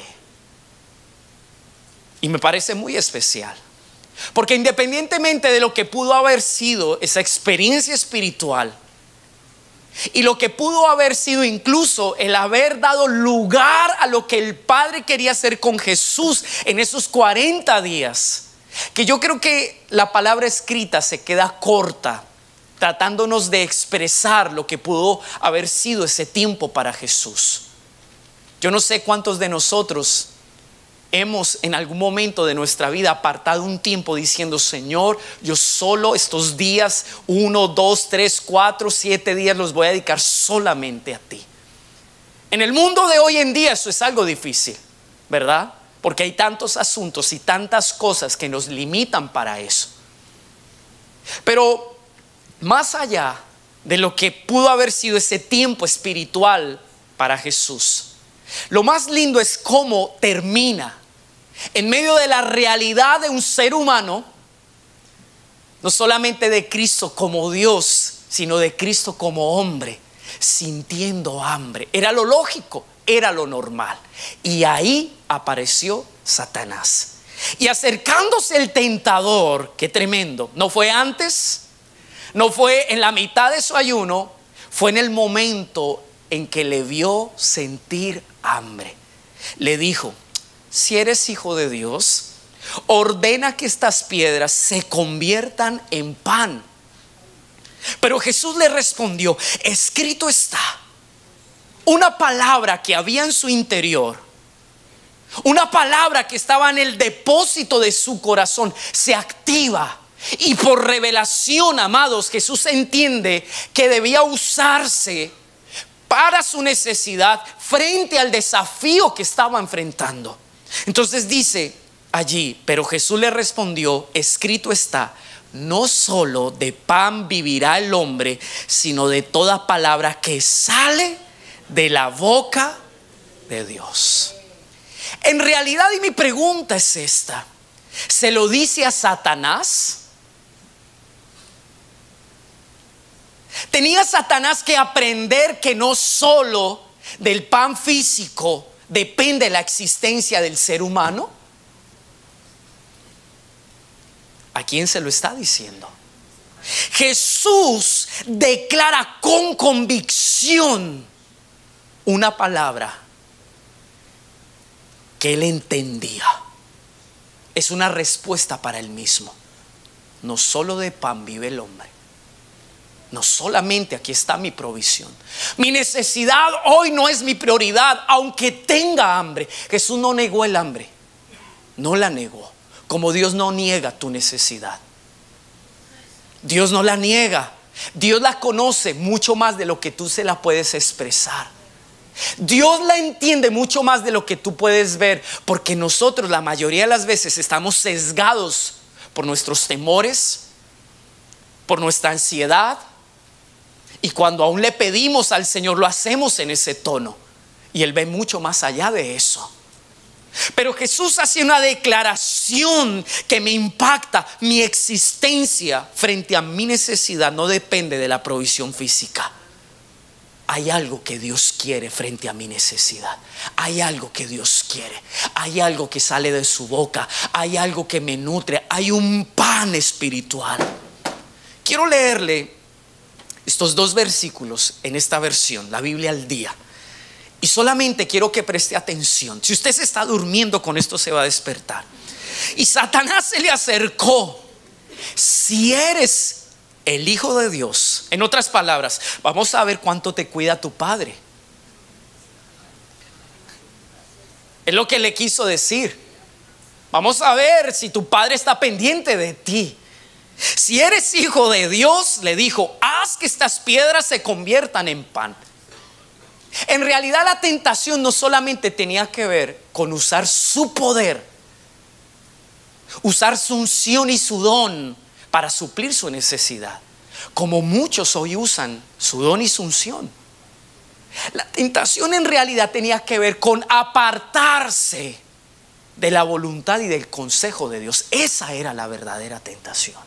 Y me parece muy especial, porque independientemente de lo que pudo haber sido esa experiencia espiritual y lo que pudo haber sido incluso el haber dado lugar a lo que el Padre quería hacer con Jesús en esos cuarenta días, que yo creo que la palabra escrita se queda corta tratándonos de expresar lo que pudo haber sido ese tiempo para Jesús. Yo no sé cuántos de nosotros hemos en algún momento de nuestra vida apartado un tiempo diciendo: Señor, yo solo estos días, uno, dos, tres, cuatro, siete días los voy a dedicar solamente a ti. En el mundo de hoy en día eso es algo difícil, ¿verdad? Porque hay tantos asuntos y tantas cosas que nos limitan para eso. Pero más allá de lo que pudo haber sido ese tiempo espiritual para Jesús, lo más lindo es cómo termina en medio de la realidad de un ser humano, no solamente de Cristo como Dios, sino de Cristo como hombre, sintiendo hambre. Era lo lógico, era lo normal. Y ahí apareció Satanás. Y acercándose el tentador, qué tremendo, no fue antes, no fue en la mitad de su ayuno, fue en el momento en que le vio sentir hambre. Le dijo: si eres hijo de Dios, ordena que estas piedras se conviertan en pan. Pero Jesús le respondió: escrito está. Una palabra que había en su interior, una palabra que estaba en el depósito de su corazón, se activa. Y por revelación, amados, Jesús entiende que debía usarse para su necesidad frente al desafío que estaba enfrentando. Entonces dice allí: pero Jesús le respondió: escrito está, no solo de pan vivirá el hombre, sino de toda palabra que sale de la boca de Dios. En realidad, y mi pregunta es esta: ¿se lo dice a Satanás? ¿Tenía Satanás que aprender que no solo del pan físico depende la existencia del ser humano? ¿A quién se lo está diciendo? Jesús declara con convicción una palabra que él entendía. Es una respuesta para él mismo. No solo de pan vive el hombre. No solamente aquí está mi provisión. Mi necesidad hoy no es mi prioridad, aunque tenga hambre. Jesús no negó el hambre, no la negó. Como Dios no niega tu necesidad. Dios no la niega. Dios la conoce mucho más de lo que tú se la puedes expresar. Dios la entiende mucho más de lo que tú puedes ver, porque nosotros la mayoría de las veces estamos sesgados por nuestros temores, por nuestra ansiedad. Y cuando aún le pedimos al Señor, lo hacemos en ese tono, y Él ve mucho más allá de eso. Pero Jesús hace una declaración que me impacta. Mi existencia frente a mi necesidad no depende de la provisión física. Hay algo que Dios quiere frente a mi necesidad. Hay algo que Dios quiere. Hay algo que sale de su boca. Hay algo que me nutre. Hay un pan espiritual. Quiero leerle estos dos versículos en esta versión, la Biblia al día. Y solamente quiero que preste atención. Si usted se está durmiendo, con esto se va a despertar. Y Satanás se le acercó: si eres el Hijo de Dios. En otras palabras, vamos a ver cuánto te cuida tu Padre. Es lo que le quiso decir. Vamos a ver si tu padre está pendiente de ti. Si eres hijo de Dios, le dijo, haz que estas piedras se conviertan en pan. En realidad la tentación no solamente tenía que ver con usar su poder, usar su unción y su don para suplir su necesidad, como muchos hoy usan su don y su unción. La tentación en realidad tenía que ver con apartarse de la voluntad y del consejo de Dios. Esa era la verdadera tentación.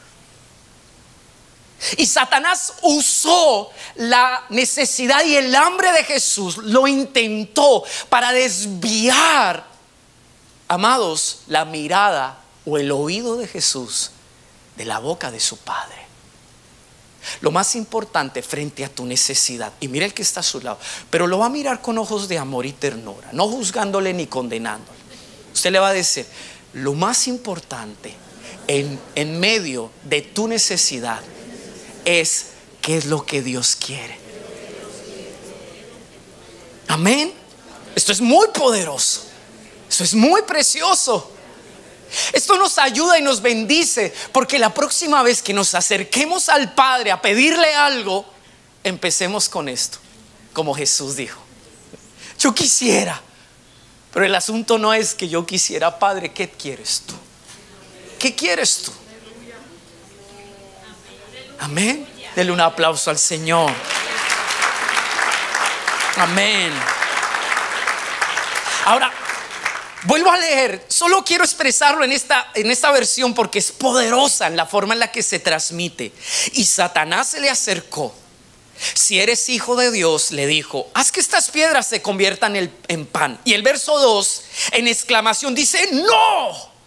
Y Satanás usó la necesidad y el hambre de Jesús, lo intentó para desviar, amados, la mirada o el oído de Jesús de la boca de su Padre. Lo más importante frente a tu necesidad, y mira el que está a su lado, pero lo va a mirar con ojos de amor y ternura, no juzgándole ni condenándole. Usted le va a decir, lo más importante en, en medio de tu necesidad es qué es lo que Dios quiere. Amén. Esto es muy poderoso. Esto es muy precioso. Esto nos ayuda y nos bendice, porque la próxima vez que nos acerquemos al Padre a pedirle algo, empecemos con esto, como Jesús dijo: yo quisiera, pero el asunto no es que yo quisiera. Padre, ¿qué quieres tú? ¿Qué quieres tú? Amén. Dele un aplauso al Señor. Amén. Ahora vuelvo a leer. Solo quiero expresarlo en esta, en esta versión porque es poderosa en la forma en la que se transmite. Y Satanás se le acercó. Si eres hijo de Dios, le dijo, haz que estas piedras se conviertan en, en pan. Y el verso dos en exclamación dice, no.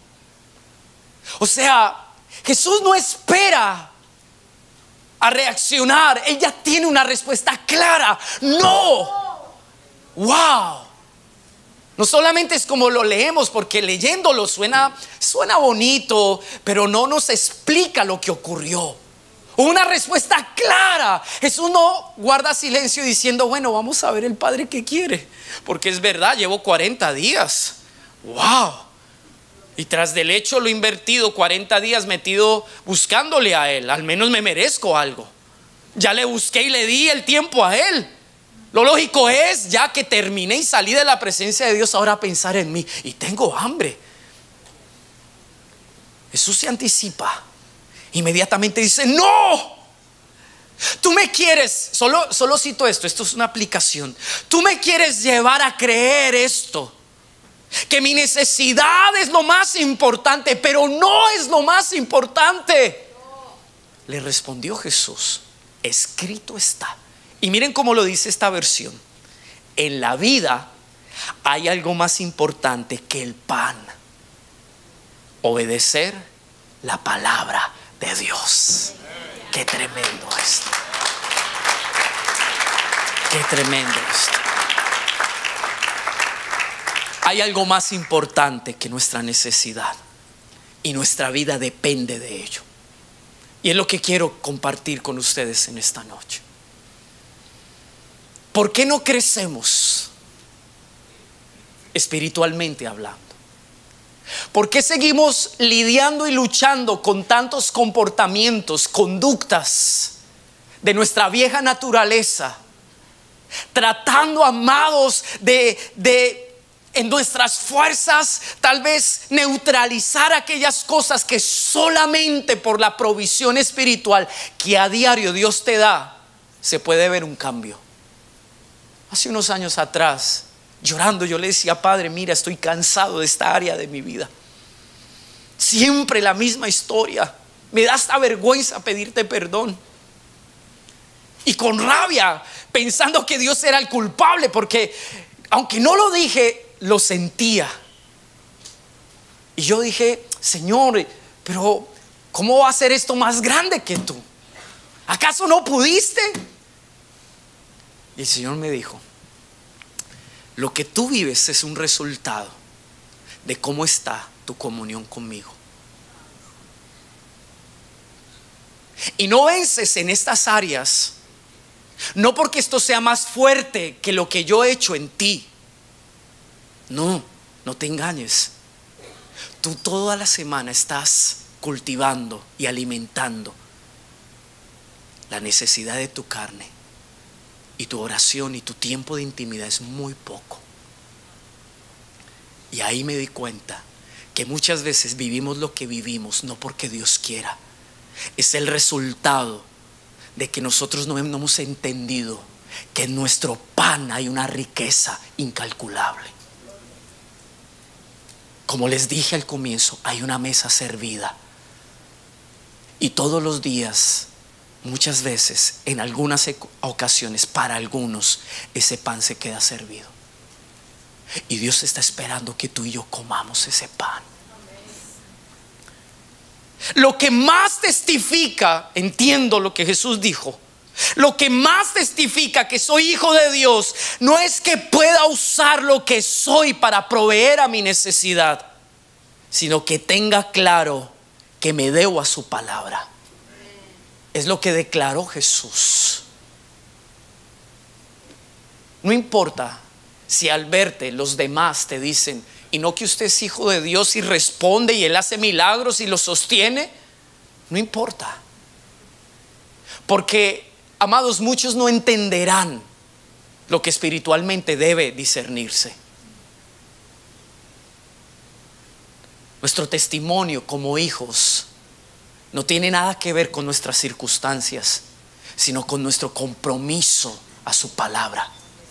O sea, Jesús no espera a reaccionar. Él ya tiene una respuesta clara. No. Wow. No solamente es como lo leemos, porque leyéndolo suena, suena bonito, pero no nos explica lo que ocurrió. Una respuesta clara. Jesús no guarda silencio diciendo, bueno, vamos a ver el Padre qué quiere, porque es verdad, llevo cuarenta días. Wow. Y tras del hecho lo he invertido cuarenta días metido buscándole a Él. Al menos me merezco algo. Ya le busqué y le di el tiempo a Él. Lo lógico es, ya que terminé y salí de la presencia de Dios, ahora pensar en mí. Y tengo hambre. Jesús se anticipa. Inmediatamente dice, no. Tú me quieres, solo, solo cito esto, esto es una aplicación. Tú me quieres llevar a creer esto, que mi necesidad es lo más importante, pero no es lo más importante. Le respondió Jesús, escrito está. Y miren cómo lo dice esta versión: en la vida hay algo más importante que el pan: obedecer la palabra de Dios. Qué tremendo esto. Qué tremendo esto. Hay algo más importante que nuestra necesidad, y nuestra vida depende de ello. Y es lo que quiero compartir con ustedes en esta noche. ¿Por qué no crecemos espiritualmente hablando? ¿Por qué seguimos lidiando y luchando con tantos comportamientos, conductas de nuestra vieja naturaleza, tratando, amados, de, de en nuestras fuerzas tal vez neutralizar aquellas cosas que solamente por la provisión espiritual que a diario Dios te da se puede ver un cambio? Hace unos años atrás, llorando, yo le decía, Padre, mira, estoy cansado de esta área de mi vida. Siempre la misma historia. Me da hasta vergüenza pedirte perdón. Y con rabia, pensando que Dios era el culpable, porque aunque no lo dije, lo sentía. Y yo dije, Señor, pero ¿cómo va a ser esto más grande que tú? ¿Acaso no pudiste? Y el Señor me dijo, lo que tú vives es un resultado de cómo está tu comunión conmigo. Y no vences en estas áreas, no porque esto sea más fuerte que lo que yo he hecho en ti. No, no te engañes. tú toda la semana estás cultivando y alimentando la necesidad de tu carne, y tu oración y tu tiempo de intimidad es muy poco. Y ahí me di cuenta que muchas veces vivimos lo que vivimos no porque Dios quiera, es el resultado de que nosotros no hemos entendido que en nuestro pan hay una riqueza incalculable. Como les dije al comienzo, hay una mesa servida, y todos los días, muchas veces, en algunas ocasiones, para algunos, ese pan se queda servido. Y Dios está esperando que tú y yo comamos ese pan. Lo que más testifica, entiendo lo que Jesús dijo, lo que más testifica que soy hijo de Dios, no es que pueda usar lo que soy para proveer a mi necesidad, sino que tenga claro que me debo a su palabra. Es lo que declaró Jesús. No importa si al verte los demás te dicen, y no que usted es hijo de Dios y responde y Él hace milagros y lo sostiene. No importa, porque, amados, muchos no entenderán lo que espiritualmente debe discernirse. Nuestro testimonio como hijos no tiene nada que ver con nuestras circunstancias, sino con nuestro compromiso a su palabra.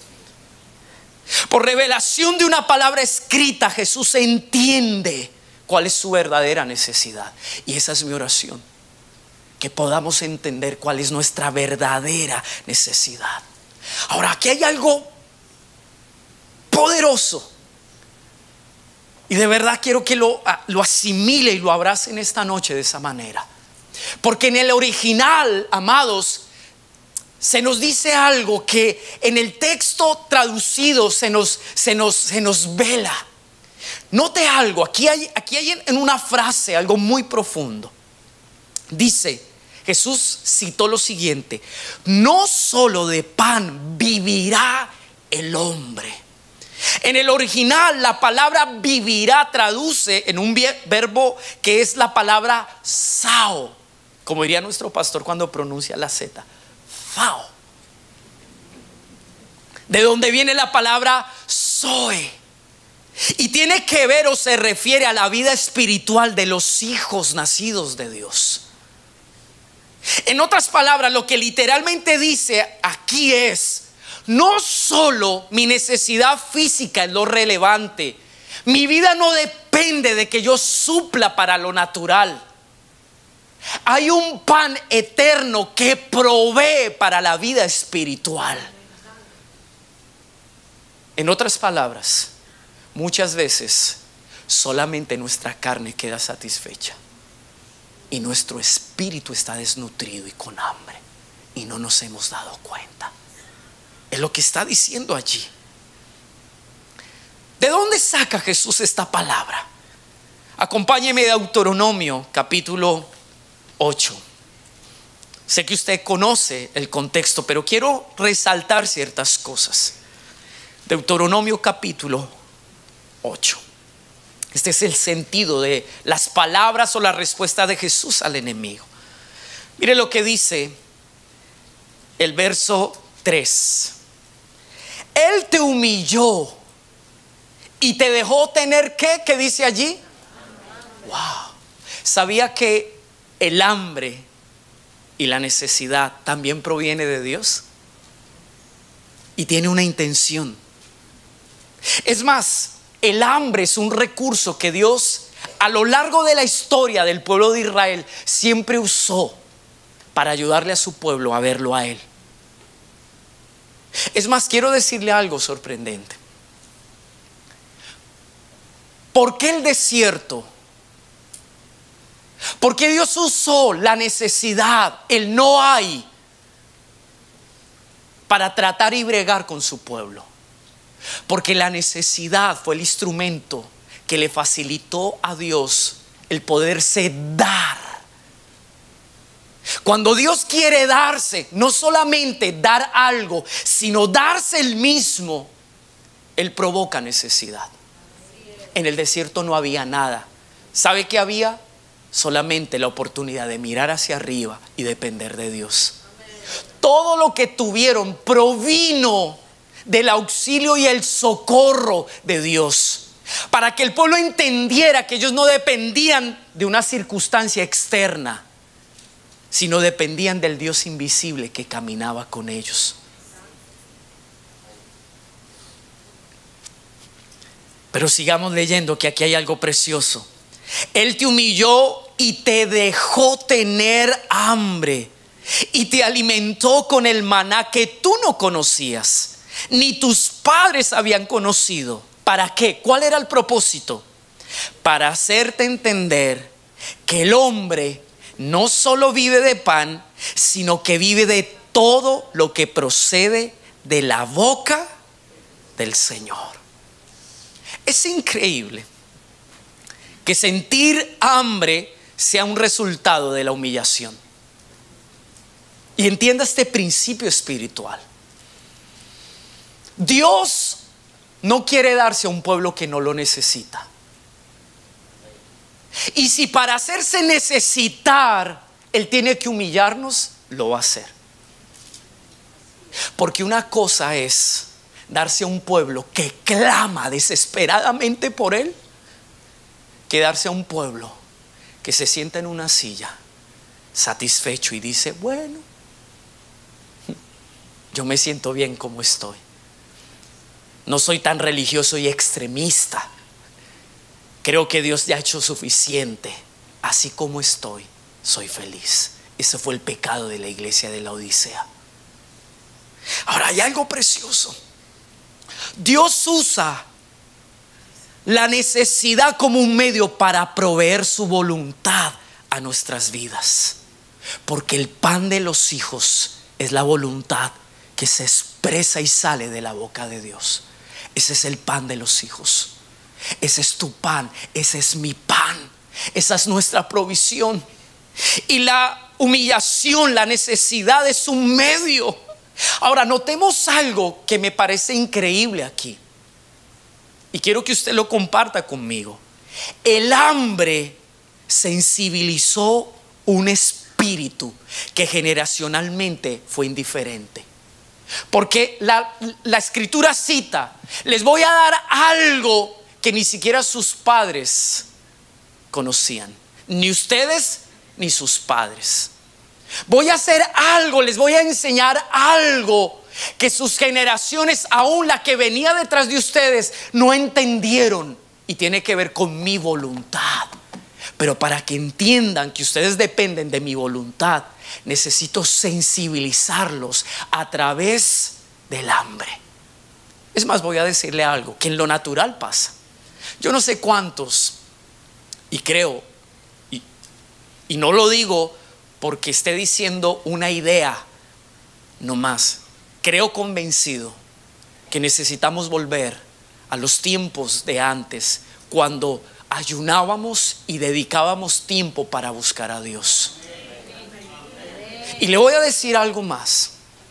Por revelación de una palabra escrita, Jesús entiende cuál es su verdadera necesidad. Y esa es mi oración, que podamos entender cuál es nuestra verdadera necesidad. Ahora, aquí hay algo poderoso, y de verdad quiero que lo, lo asimile y lo abrace en esta noche de esa manera. Porque en el original, amados, se nos dice algo que en el texto traducido se nos, se nos, se nos vela. Note algo, aquí hay, aquí hay en una frase algo muy profundo. Dice, Jesús citó lo siguiente: no solo de pan vivirá el hombre. En el original, la palabra vivirá traduce en un verbo que es la palabra sao, como diría nuestro pastor cuando pronuncia la Z, fao. De donde viene la palabra zoe, y tiene que ver o se refiere a la vida espiritual de los hijos nacidos de Dios. En otras palabras, lo que literalmente dice aquí es: no solo mi necesidad física es lo relevante, mi vida no depende de que yo supla para lo natural. Hay un pan eterno que provee para la vida espiritual. En otras palabras, muchas veces solamente nuestra carne queda satisfecha y nuestro espíritu está desnutrido y con hambre, y no nos hemos dado cuenta. Es lo que está diciendo allí. ¿De dónde saca Jesús esta palabra? Acompáñeme a Deuteronomio capítulo ocho. Sé que usted conoce el contexto, pero quiero resaltar ciertas cosas. Deuteronomio capítulo ocho. Este es el sentido de las palabras o la respuesta de Jesús al enemigo. Mire lo que dice el verso tres. Él te humilló y te dejó tener ¿qué? ¿Qué dice allí? Wow. ¿Sabía que el hambre y la necesidad también proviene de Dios? Y tiene una intención. Es más, el hambre es un recurso que Dios a lo largo de la historia del pueblo de Israel siempre usó para ayudarle a su pueblo a verlo a Él. Es más, quiero decirle algo sorprendente. ¿Por qué el desierto? ¿Por qué Dios usó la necesidad, el no hay, para tratar y bregar con su pueblo? Porque la necesidad fue el instrumento que le facilitó a Dios el poderse dar. Cuando Dios quiere darse, no solamente dar algo, sino darse el mismo, Él provoca necesidad. En el desierto no había nada, ¿Sabe qué había? Solamente la oportunidad de mirar hacia arriba y depender de Dios. Todo lo que tuvieron provino del auxilio y el socorro de Dios, para que el pueblo entendiera que ellos no dependían de una circunstancia externa, sino dependían del Dios invisible que caminaba con ellos. Pero sigamos leyendo, que aquí hay algo precioso. Él te humilló y te dejó tener hambre, y te alimentó con el maná que tú no conocías, ni tus padres habían conocido. ¿Para qué? ¿Cuál era el propósito? Para hacerte entender que el hombre no solo vive de pan, sino que vive de todo lo que procede de la boca del Señor. Es increíble que sentir hambre sea un resultado de la humillación. Y entienda este principio espiritual. Dios no quiere darse a un pueblo que no lo necesita. Y si para hacerse necesitar Él tiene que humillarnos, lo va a hacer. Porque una cosa es darse a un pueblo que clama desesperadamente por Él, que darse a un pueblo que se sienta en una silla satisfecho y dice: bueno, yo me siento bien como estoy. No soy tan religioso y extremista. Creo que Dios ya ha hecho suficiente. Así como estoy, soy feliz. Ese fue el pecado de la iglesia de la Odisea. Ahora hay algo precioso. Dios usa la necesidad como un medio para proveer su voluntad a nuestras vidas. Porque el pan de los hijos es la voluntad que se expresa y sale de la boca de Dios. Ese es el pan de los hijos. Ese es tu pan, ese es mi pan. Esa es nuestra provisión. Y la humillación, la necesidad es un medio. Ahora notemos algo que me parece increíble aquí, y quiero que usted lo comparta conmigo. El hambre sensibilizó un espíritu que generacionalmente fue indiferente. Porque la, la escritura cita: les voy a dar algo que ni siquiera sus padres conocían, ni ustedes ni sus padres. Voy a hacer algo, les voy a enseñar algo que sus generaciones, aún la que venía detrás de ustedes, no entendieron, y tiene que ver con mi voluntad. Pero para que entiendan que ustedes dependen de mi voluntad, necesito sensibilizarlos a través del hambre. Es más, voy a decirle algo que en lo natural pasa. Yo no sé cuántos, y creo, y, y no lo digo porque esté diciendo una idea, no más. Creo convencido que necesitamos volver a los tiempos de antes, cuando ayunábamos y dedicábamos tiempo para buscar a Dios. Y le voy a decir algo más.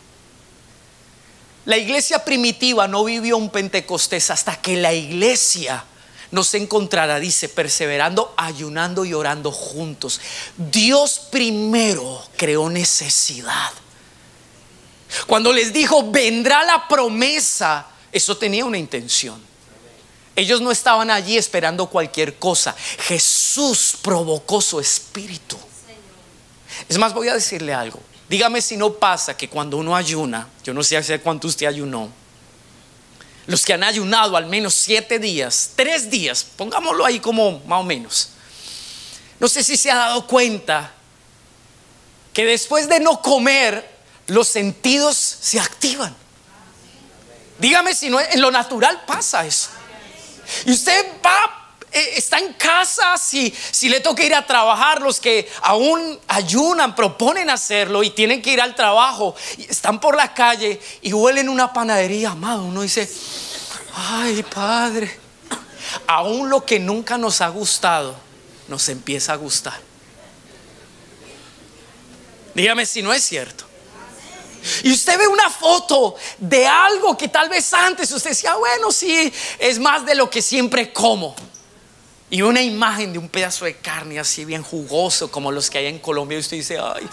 La iglesia primitiva no vivió un Pentecostés hasta que la iglesia nos encontrará, dice, perseverando, ayunando y orando juntos. Dios primero creó necesidad. Cuando les dijo: vendrá la promesa, eso tenía una intención. Ellos no estaban allí esperando cualquier cosa. Jesús provocó su espíritu. Es más, voy a decirle algo. Dígame si no pasa que cuando uno ayuna, yo no sé hace cuánto usted ayunó, los que han ayunado al menos siete días, tres días, pongámoslo ahí como más o menos, no sé si se ha dado cuenta que después de no comer, los sentidos se activan. Dígame si no, en lo natural pasa eso. Y usted va, eh, está en casa, si, si le toca ir a trabajar, los que aún ayunan, proponen hacerlo y tienen que ir al trabajo, y están por la calle y huelen una panadería, amado, uno dice: ay, Padre. Aún lo que nunca nos ha gustado nos empieza a gustar. Dígame si no es cierto. Y usted ve una foto de algo que tal vez antes usted decía: bueno, sí, es más de lo que siempre como. y una imagen de un pedazo de carne así bien jugoso como los que hay en Colombia, y usted dice, ay.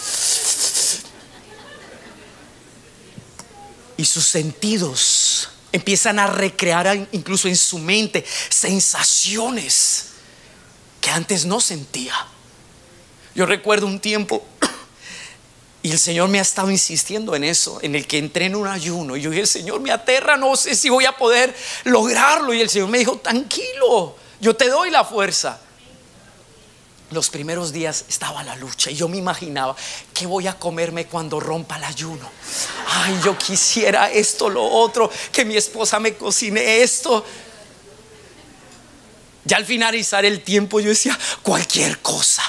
Y sus sentidos empiezan a recrear incluso en su mente sensaciones que antes no sentía. Yo recuerdo un tiempo, y el Señor me ha estado insistiendo en eso, en el que entré en un ayuno. Y yo dije, Señor, me aterra, no sé si voy a poder lograrlo. Y el Señor me dijo, tranquilo, yo te doy la fuerza. Los primeros días estaba la lucha y yo me imaginaba, ¿qué voy a comerme cuando rompa el ayuno? Ay, yo quisiera esto, lo otro, que mi esposa me cocine esto. Ya al finalizar el tiempo yo decía, cualquier cosa,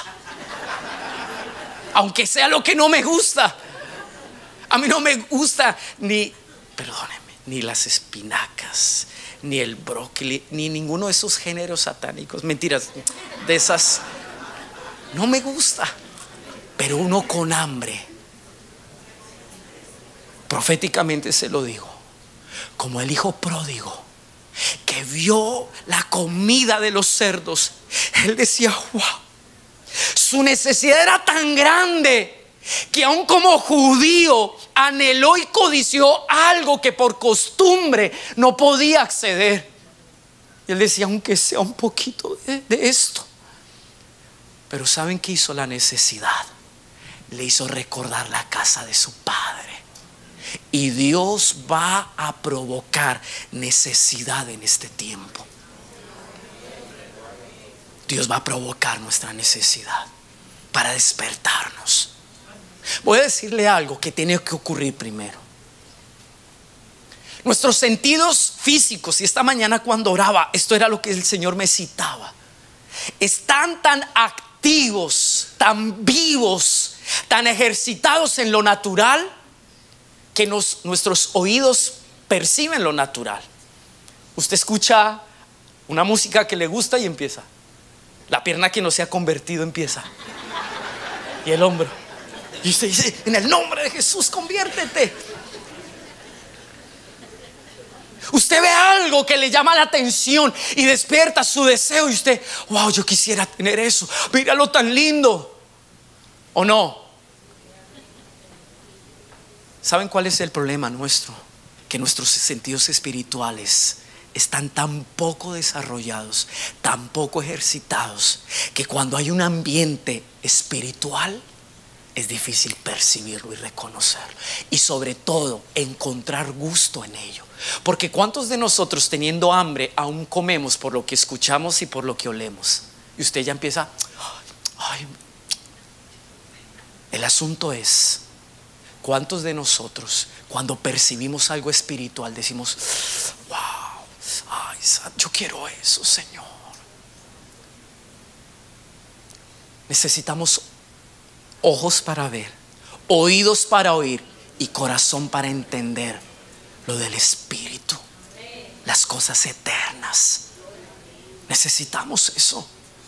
aunque sea lo que no me gusta. A mí no me gusta ni, perdónenme, ni las espinacas, ni el brócoli, ni ninguno de esos géneros satánicos. Mentiras, de esas no me gusta. Pero uno con hambre, proféticamente se lo digo, como el hijo pródigo que vio la comida de los cerdos, él decía, wow, su necesidad era tan grande que aún como judío anheló y codició algo que por costumbre no podía acceder. Y él decía, aunque sea un poquito de, de esto. Pero ¿saben qué hizo la necesidad? Le hizo recordar la casa de su padre. Y Dios va a provocar necesidad en este tiempo. Dios va a provocar nuestra necesidad para despertarnos. Voy a decirle algo que tiene que ocurrir primero. Nuestros sentidos físicos, y esta mañana cuando oraba, esto era lo que el Señor me citaba, están tan activos, tan vivos, tan ejercitados en lo natural, que nos, nuestros oídos perciben lo natural. Usted escucha una música que le gusta y empieza. La pierna que no se ha convertido empieza. Y el hombro. Y usted dice, en el nombre de Jesús, conviértete. Usted ve algo que le llama la atención y despierta su deseo. Y usted, wow, yo quisiera tener eso. Míralo tan lindo. ¿O no? ¿Saben cuál es el problema nuestro? Que nuestros sentidos espirituales están tan poco desarrollados, tan poco ejercitados, que cuando hay un ambiente espiritual es difícil percibirlo y reconocerlo. Y sobre todo encontrar gusto en ello. Porque ¿cuántos de nosotros teniendo hambre aún comemos por lo que escuchamos y por lo que olemos? Y usted ya empieza, ay. El asunto es, ¿cuántos de nosotros cuando percibimos algo espiritual decimos, wow, ay, yo quiero eso, Señor? Necesitamos ojos para ver, oídos para oír y corazón para entender lo del Espíritu, las cosas eternas. Necesitamos eso.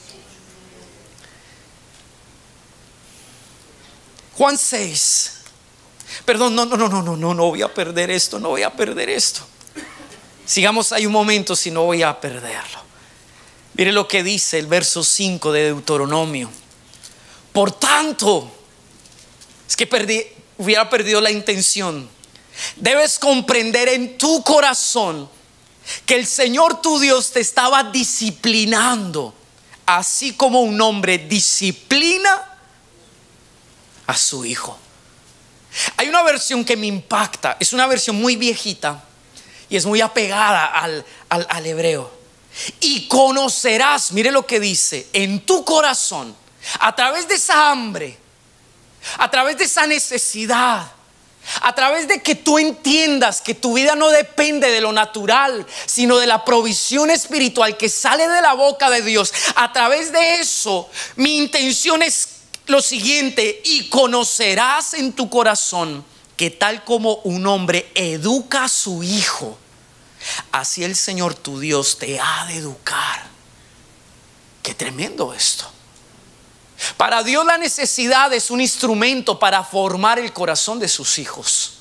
Juan seis. Perdón, no, no, no, no, no, no, no voy a perder esto, no voy a perder esto. Sigamos ahí un momento, si no voy a perderlo. Mire lo que dice el verso cinco de Deuteronomio. Por tanto, es que perdí, hubiera perdido la intención. Debes comprender en tu corazón que el Señor tu Dios te estaba disciplinando, así como un hombre disciplina a su hijo. Hay una versión que me impacta, es una versión muy viejita y es muy apegada al, al, al hebreo. Y conocerás, mire lo que dice, en tu corazón, a través de esa hambre, a través de esa necesidad, a través de que tú entiendas que tu vida no depende de lo natural, sino de la provisión espiritual que sale de la boca de Dios. A través de eso, mi intención es lo siguiente: y conocerás en tu corazón que tal como un hombre educa a su hijo, así el Señor tu Dios te ha de educar. Qué tremendo esto. Para Dios la necesidad es un instrumento para formar el corazón de sus hijos.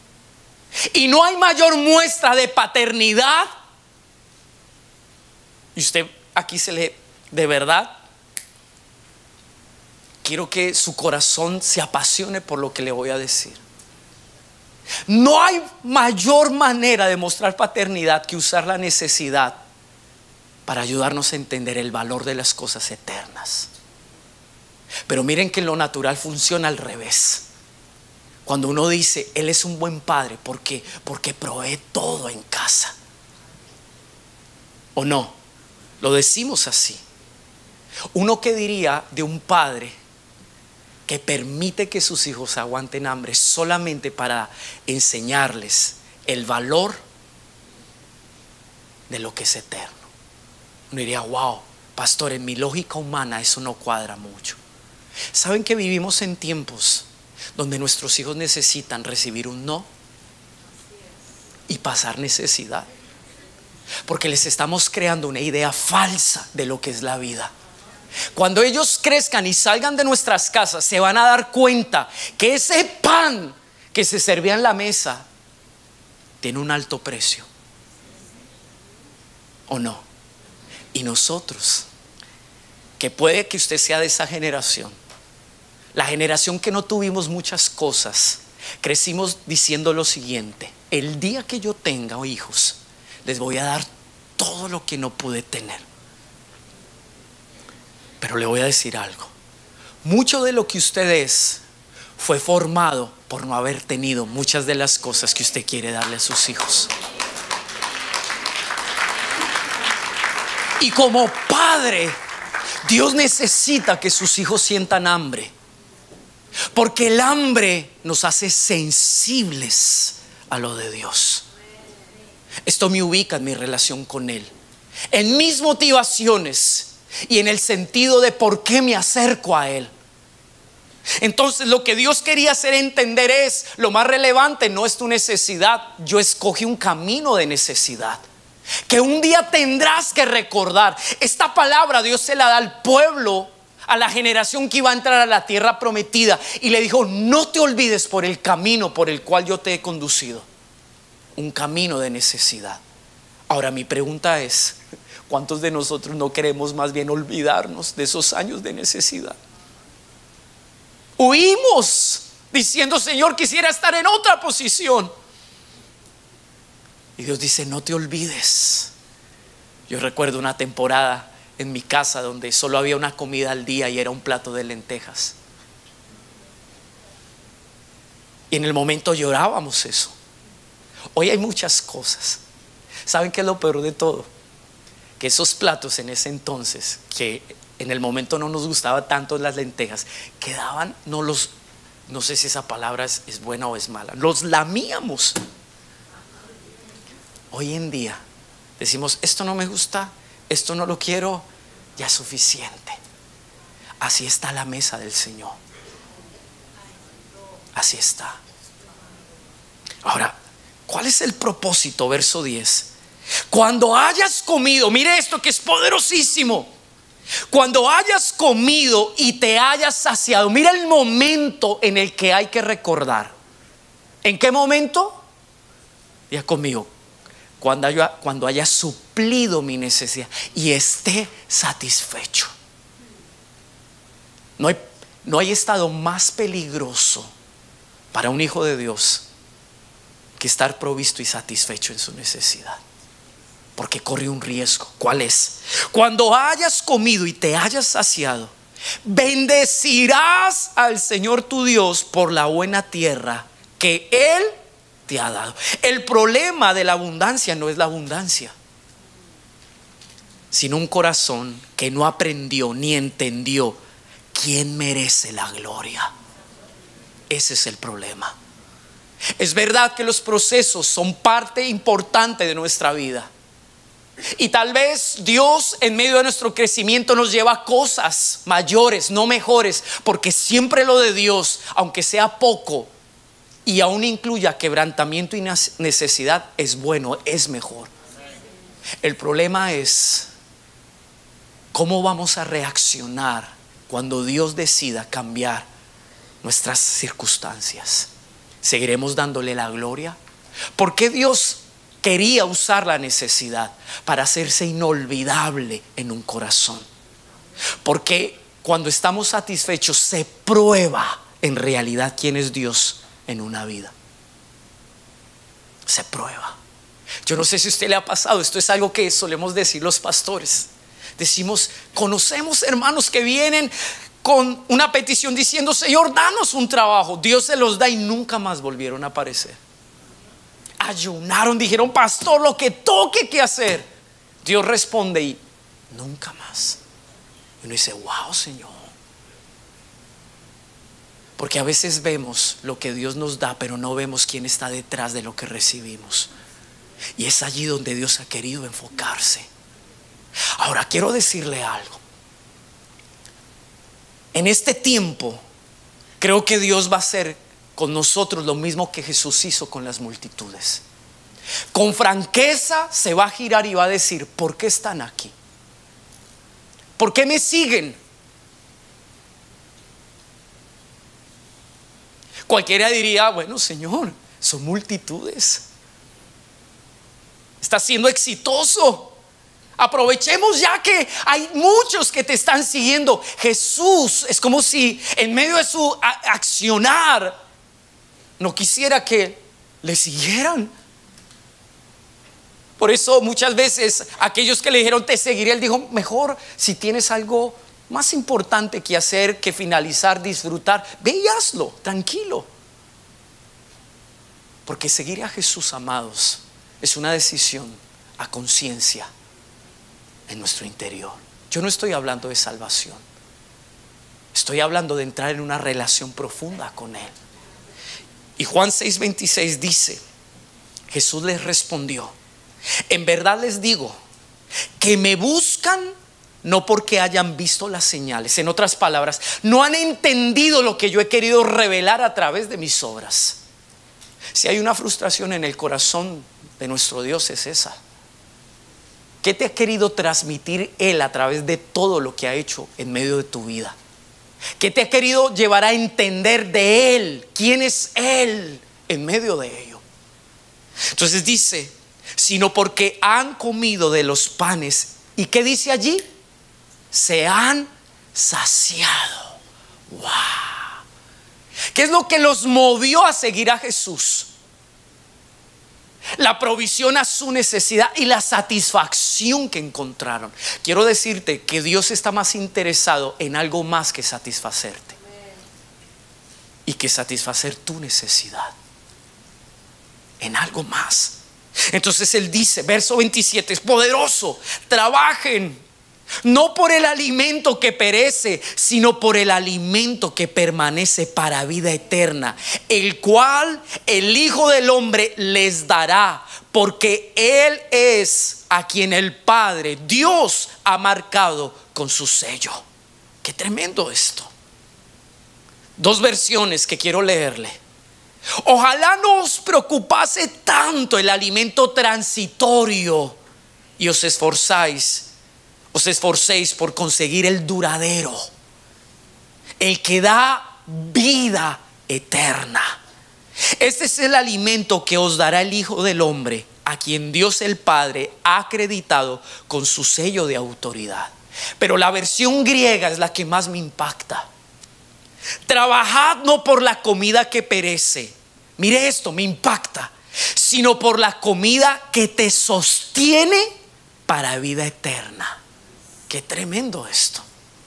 Y no hay mayor muestra de paternidad. Y usted aquí se le, de verdad, quiero que su corazón se apasione por lo que le voy a decir. No hay mayor manera de mostrar paternidad que usar la necesidad para ayudarnos a entender el valor de las cosas eternas. Pero miren que en lo natural funciona al revés. Cuando uno dice, Él es un buen padre, ¿por qué? Porque provee todo en casa. ¿O no? Lo decimos así. Uno que diría de un padre que permite que sus hijos aguanten hambre solamente para enseñarles el valor de lo que es eterno. Uno diría, wow, pastor, en mi lógica humana eso no cuadra mucho. ¿Saben que vivimos en tiempos donde nuestros hijos necesitan recibir un no y pasar necesidad? Porque les estamos creando una idea falsa de lo que es la vida. Cuando ellos crezcan y salgan de nuestras casas, se van a dar cuenta que ese pan que se servía en la mesa tiene un alto precio. ¿O no? Y nosotros, que puede que usted sea de esa generación, la generación que no tuvimos muchas cosas, crecimos diciendo lo siguiente: el día que yo tenga hijos, les voy a dar todo lo que no pude tener. Pero le voy a decir algo: mucho de lo que usted es fue formado por no haber tenido muchas de las cosas que usted quiere darle a sus hijos. Y como padre, Dios necesita que sus hijos sientan hambre, porque el hambre nos hace sensibles a lo de Dios. Esto me ubica en mi relación con Él, en mis motivaciones y en el sentido de por qué me acerco a Él. Entonces lo que Dios quería hacer entender es: lo más relevante no es tu necesidad. Yo escogí un camino de necesidad que un día tendrás que recordar. Esta palabra Dios se la da al pueblo, a la generación que iba a entrar a la tierra prometida, y le dijo: no te olvides por el camino por el cual yo te he conducido. Un camino de necesidad. Ahora mi pregunta es: ¿cuántos de nosotros no queremos más bien olvidarnos de esos años de necesidad? Huimos diciendo: Señor, quisiera estar en otra posición. Y Dios dice: no te olvides. Yo recuerdo una temporada en mi casa donde solo había una comida al día y era un plato de lentejas. Y en el momento llorábamos eso. Hoy hay muchas cosas. ¿Saben qué es lo peor de todo? Que esos platos en ese entonces, que en el momento no nos gustaba tanto las lentejas, quedaban, no los, no sé si esa palabra es, es buena o es mala, los lamíamos. Hoy en día decimos: esto no me gusta, esto no lo quiero, ya es suficiente. Así está la mesa del Señor. Así está. Ahora, ¿cuál es el propósito? Verso diez. Cuando hayas comido, mire esto que es poderosísimo. Cuando hayas comido y te hayas saciado, mira el momento en el que hay que recordar. ¿En qué momento? Ya conmigo. Cuando haya, cuando haya suplido mi necesidad y esté satisfecho. No hay, no hay estado más peligroso para un hijo de Dios que estar provisto y satisfecho en su necesidad, porque corre un riesgo. ¿Cuál es? Cuando hayas comido y te hayas saciado, bendecirás al Señor tu Dios por la buena tierra que Él te ha dado. El problema de la abundancia no es la abundancia, sino un corazón que no aprendió ni entendió quién merece la gloria. Ese es el problema. Es verdad que los procesos son parte importante de nuestra vida, y tal vez Dios en medio de nuestro crecimiento nos lleva a cosas mayores, no mejores, porque siempre lo de Dios, aunque sea poco y aún incluya quebrantamiento y necesidad, es bueno, es mejor. El problema es cómo vamos a reaccionar cuando Dios decida cambiar nuestras circunstancias. ¿Seguiremos dándole la gloria? ¿Por qué Dios quería usar la necesidad para hacerse inolvidable en un corazón. Porque cuando estamos satisfechos se prueba en realidad quién es Dios en una vida. Se prueba. Yo no sé si a usted le ha pasado, esto es algo que solemos decir los pastores. Decimos, conocemos hermanos que vienen con una petición diciendo: Señor, danos un trabajo. Dios se los da y nunca más volvieron a aparecer. Ayunaron, dijeron: pastor, lo que toque que hacer. Dios responde y nunca más. Y uno dice: wow, Señor. Porque a veces vemos lo que Dios nos da, pero no vemos quién está detrás de lo que recibimos. Y es allí donde Dios ha querido enfocarse. Ahora quiero decirle algo. En este tiempo creo que Dios va a hacer con nosotros lo mismo que Jesús hizo con las multitudes. Con franqueza se va a girar y va a decir: ¿por qué están aquí? ¿Por qué me siguen? Cualquiera diría: bueno, Señor, son multitudes, está siendo exitoso, aprovechemos ya que hay muchos que te están siguiendo. Jesús es como si en medio de su accionar no quisiera que le siguieran. Por eso muchas veces aquellos que le dijeron: te seguiré, él dijo: mejor, si tienes algo más importante que hacer que finalizar, disfrutar, ve y hazlo, tranquilo. Porque seguir a Jesús, amados, es una decisión a conciencia en nuestro interior. Yo no estoy hablando de salvación, estoy hablando de entrar en una relación profunda con Él. Y Juan seis veintiséis dice: Jesús les respondió: en verdad les digo que me buscan no porque hayan visto las señales. En otras palabras, no han entendido lo que yo he querido revelar a través de mis obras. Si hay una frustración en el corazón de nuestro Dios, es esa. ¿Qué te ha querido transmitir Él a través de todo lo que ha hecho en medio de tu vida? ¿Qué te ha querido llevar a entender de Él? ¿Quién es Él en medio de ello? Entonces dice: sino porque han comido de los panes. ¿Y qué dice allí? Se han saciado. ¡Wow! ¿Qué es lo que los movió a seguir a Jesús? La provisión a su necesidad y la satisfacción que encontraron. Quiero decirte que Dios está más interesado en algo más que satisfacerte y que satisfacer tu necesidad, en algo más. Entonces Él dice, verso veintisiete, es poderoso: trabajen no por el alimento que perece, sino por el alimento que permanece para vida eterna, el cual el Hijo del Hombre les dará, porque Él es a quien el Padre, Dios, ha marcado con su sello. Qué tremendo esto. Dos versiones que quiero leerle. Ojalá no os preocupase tanto el alimento transitorio y os esforzáis Os esforcéis por conseguir el duradero, el que da vida eterna. Este es el alimento que os dará el Hijo del Hombre, a quien Dios el Padre ha acreditado con su sello de autoridad. Pero la versión griega es la que más me impacta. Trabajad no por la comida que perece, mire esto, me impacta, sino por la comida que te sostiene para vida eterna. Qué tremendo esto.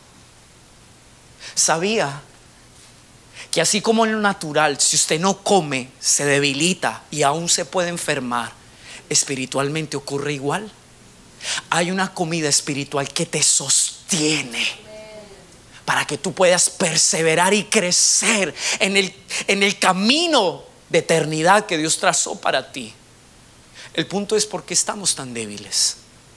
Sabía que así como en lo natural, si usted no come, se debilita y aún se puede enfermar, espiritualmente ocurre igual. Hay una comida espiritual que te sostiene para que tú puedas perseverar y crecer en el, en el camino de eternidad que Dios trazó para ti. El punto es: ¿por qué estamos tan débiles?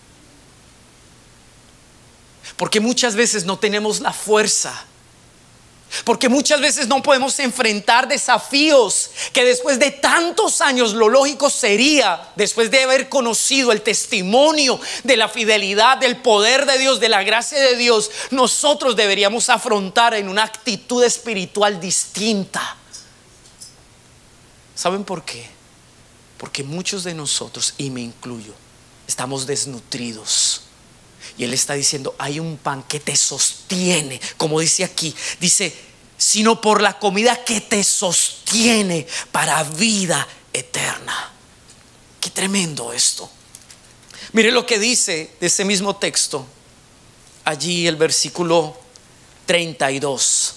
Porque muchas veces no tenemos la fuerza, porque muchas veces no podemos enfrentar desafíos que después de tantos años lo lógico sería, después de haber conocido el testimonio de la fidelidad, del poder de Dios, de la gracia de Dios, nosotros deberíamos afrontar en una actitud espiritual distinta. ¿Saben por qué? Porque muchos de nosotros, y me incluyo, estamos desnutridos. Y Él está diciendo, hay un pan que te sostiene, como dice aquí, dice, sino por la comida que te sostiene para vida eterna. Qué tremendo esto. Mire lo que dice de ese mismo texto, allí el versículo treinta y dos.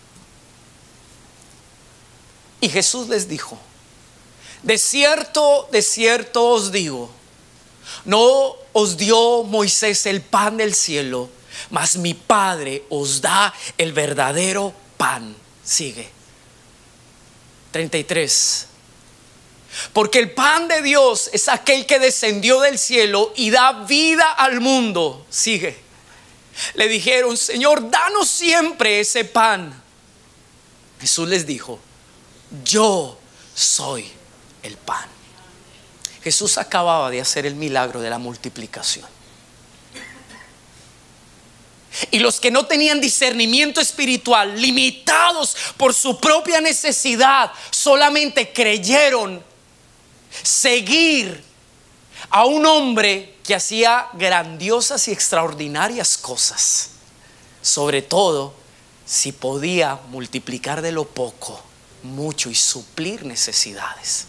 Y Jesús les dijo, de cierto, de cierto os digo, no os dio Moisés el pan del cielo, mas mi Padre os da el verdadero pan. Sigue. treinta y tres. Porque el pan de Dios es aquel que descendió del cielo y da vida al mundo. Sigue. Le dijeron, Señor, danos siempre ese pan. Jesús les dijo, yo soy el pan. Jesús acababa de hacer el milagro de la multiplicación. Y los que no tenían discernimiento espiritual, limitados por su propia necesidad, solamente creyeron seguir a un hombre que hacía grandiosas y extraordinarias cosas, sobre todo si podía multiplicar de lo poco mucho y suplir necesidades.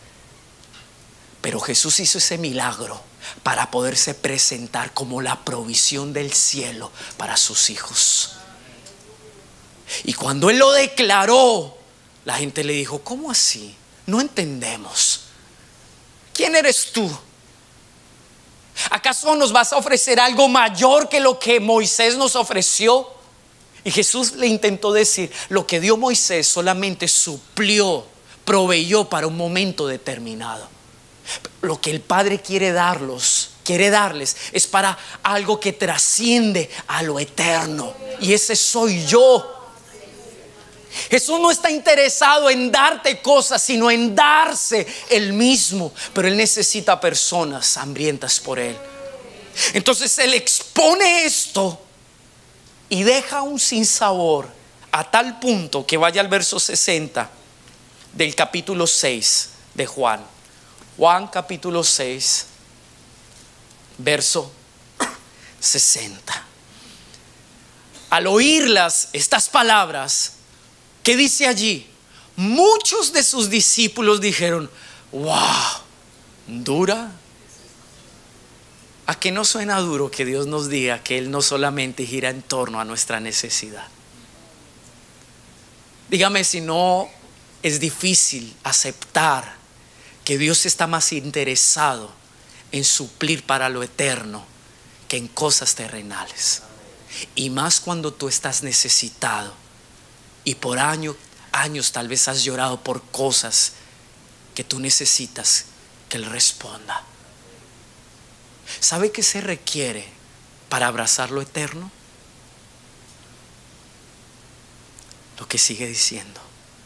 Pero Jesús hizo ese milagro para poderse presentar como la provisión del cielo para sus hijos. Y cuando Él lo declaró, la gente le dijo, ¿cómo así? No entendemos. ¿Quién eres tú? ¿Acaso nos vas a ofrecer algo mayor que lo que Moisés nos ofreció? Y Jesús le intentó decir, lo que dio Moisés solamente suplió, proveyó para un momento determinado. Lo que el Padre quiere darlos, quiere darles, es para algo que trasciende a lo eterno. Y ese soy yo. Jesús no está interesado en darte cosas, sino en darse Él mismo. Pero Él necesita personas hambrientas por Él. Entonces Él expone esto y deja un sinsabor a tal punto que vaya al verso sesenta del capítulo seis de Juan. Juan capítulo seis, verso sesenta. Al oírlas estas palabras, ¿qué dice allí? Muchos de sus discípulos dijeron, wow, ¿dura? ¿A qué no suena duro que Dios nos diga que Él no solamente gira en torno a nuestra necesidad? Dígame si no es difícil aceptar que Dios está más interesado en suplir para lo eterno que en cosas terrenales. Y más cuando tú estás necesitado y por años, años tal vez has llorado por cosas que tú necesitas que Él responda. ¿Sabe qué se requiere para abrazar lo eterno? Lo que sigue diciendo.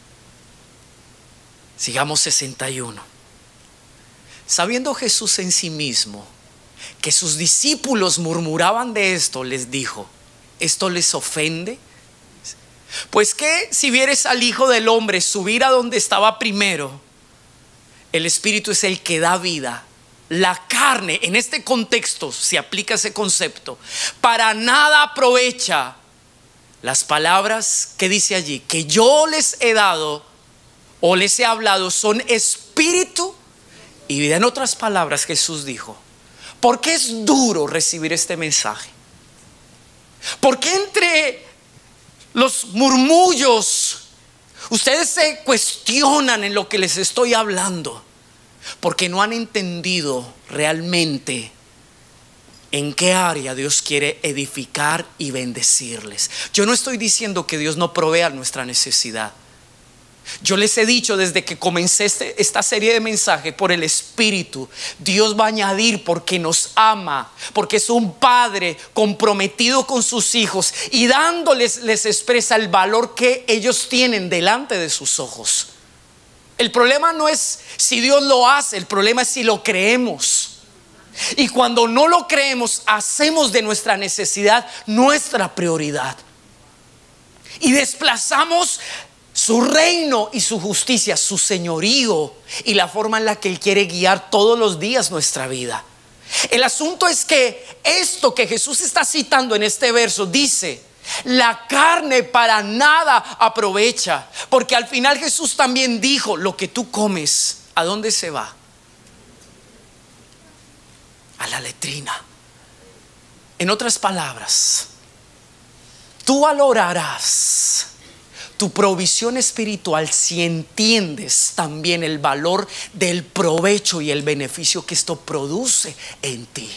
Sigamos sesenta y uno. Sabiendo Jesús en sí mismo que sus discípulos murmuraban de esto, les dijo, ¿esto les ofende? Pues que si vieres al Hijo del Hombre subir a donde estaba primero, el Espíritu es el que da vida. La carne, en este contexto se aplica ese concepto, para nada aprovecha. Las palabras que dice allí, que yo les he dado o les he hablado, son espíritu y vida. En otras palabras, Jesús dijo, ¿por qué es duro recibir este mensaje? ¿Por qué entre los murmullos ustedes se cuestionan en lo que les estoy hablando? Porque no han entendido realmente en qué área Dios quiere edificar y bendecirles. Yo no estoy diciendo que Dios no provea nuestra necesidad. Yo les he dicho desde que comencé este, esta serie de mensajes, por el Espíritu, Dios va a añadir porque nos ama, porque es un padre comprometido con sus hijos y dándoles, les expresa el valor que ellos tienen delante de sus ojos. El problema no es si Dios lo hace, el problema es si lo creemos. Y cuando no lo creemos, hacemos de nuestra necesidad nuestra prioridad y desplazamos su reino y su justicia, su señorío y la forma en la que Él quiere guiar todos los días nuestra vida. El asunto es que esto que Jesús está citando en este verso dice: la carne para nada aprovecha, porque al final Jesús también dijo: lo que tú comes, ¿a dónde se va? A la letrina. En otras palabras, tú valorarás tu provisión espiritual si entiendes también el valor del provecho y el beneficio que esto produce en ti.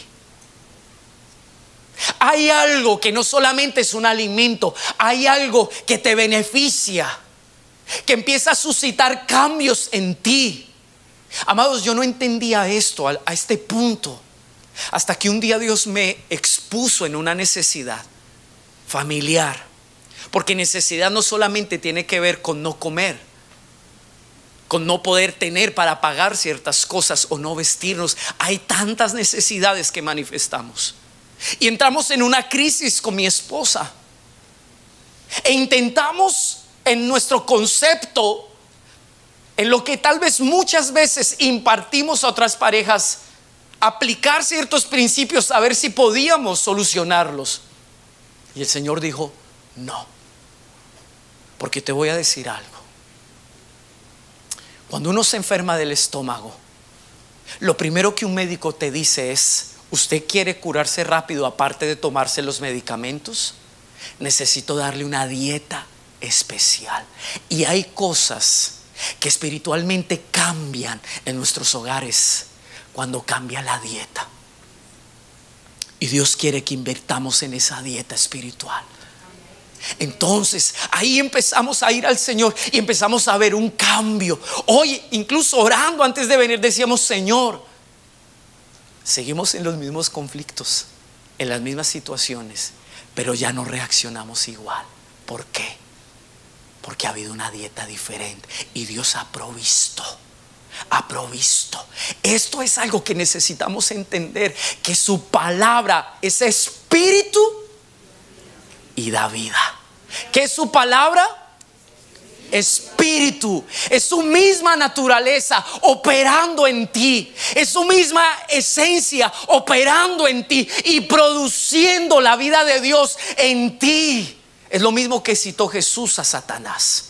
Hay algo que no solamente es un alimento, hay algo que te beneficia, que empieza a suscitar cambios en ti. Amados, yo no entendía esto a, a este punto hasta que un día Dios me expuso en una necesidad familiar. Porque necesidad no solamente tiene que ver con no comer, con no poder tener para pagar ciertas cosas o no vestirnos. Hay tantas necesidades que manifestamos. Y entramos en una crisis con mi esposa e intentamos en nuestro concepto, en lo que tal vez muchas veces impartimos a otras parejas, aplicar ciertos principios a ver si podíamos solucionarlos. Y el Señor dijo: no, porque te voy a decir algo. Cuando uno se enferma del estómago, lo primero que un médico te dice es: ¿usted quiere curarse rápido aparte de tomarse los medicamentos? Necesito darle una dieta especial. Y hay cosas que espiritualmente cambian en nuestros hogares cuando cambia la dieta. Y Dios quiere que invirtamos en esa dieta espiritual. Entonces ahí empezamos a ir al Señor y empezamos a ver un cambio. Hoy, incluso orando antes de venir, decíamos: Señor, seguimos en los mismos conflictos, en las mismas situaciones, pero ya no reaccionamos igual. ¿Por qué? Porque ha habido una dieta diferente y Dios ha provisto. Ha provisto. Esto es algo que necesitamos entender, que su palabra es espíritu y da vida. ¿Qué es su palabra? Espíritu. Es su misma naturaleza operando en ti. Es su misma esencia operando en ti y produciendo la vida de Dios en ti. Es lo mismo que citó Jesús a Satanás.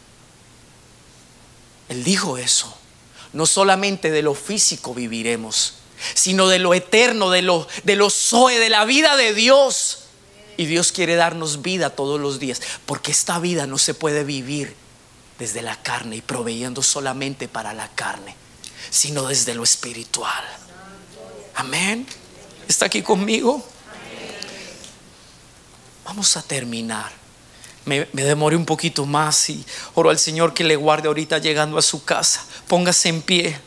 Él dijo eso: no solamente de lo físico viviremos, sino de lo eterno, de lo, de lo zoe, de la vida de Dios. Y Dios quiere darnos vida todos los días, porque esta vida no se puede vivir desde la carne y proveyendo solamente para la carne, sino desde lo espiritual. Amén. ¿Está aquí conmigo? Vamos a terminar. Me, me demoré un poquito más y oro al Señor que le guarde ahorita llegando a su casa. Póngase en pie,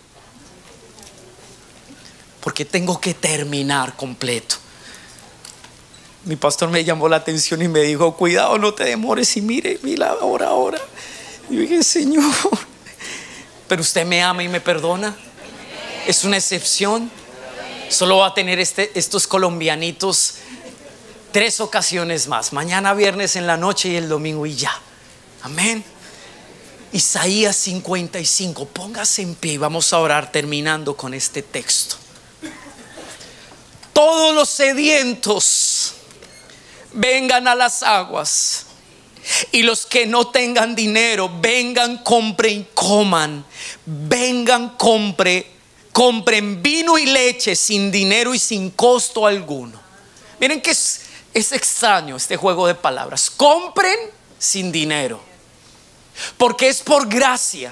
porque tengo que terminar completo. Mi pastor me llamó la atención y me dijo: cuidado, no te demores. Y mire, mira, ahora, ahora. Y yo dije: Señor, pero usted me ama y me perdona. Es una excepción. Solo va a tener este, estos colombianitos tres ocasiones más: mañana viernes en la noche y el domingo, y ya. Amén. Isaías cincuenta y cinco. Póngase en pie y vamos a orar terminando con este texto. Todos los sedientos vengan a las aguas, y los que no tengan dinero vengan, compren y coman. Vengan, compre, compren vino y leche sin dinero y sin costo alguno. Miren que es, es extraño este juego de palabras. Compren sin dinero, porque es por gracia,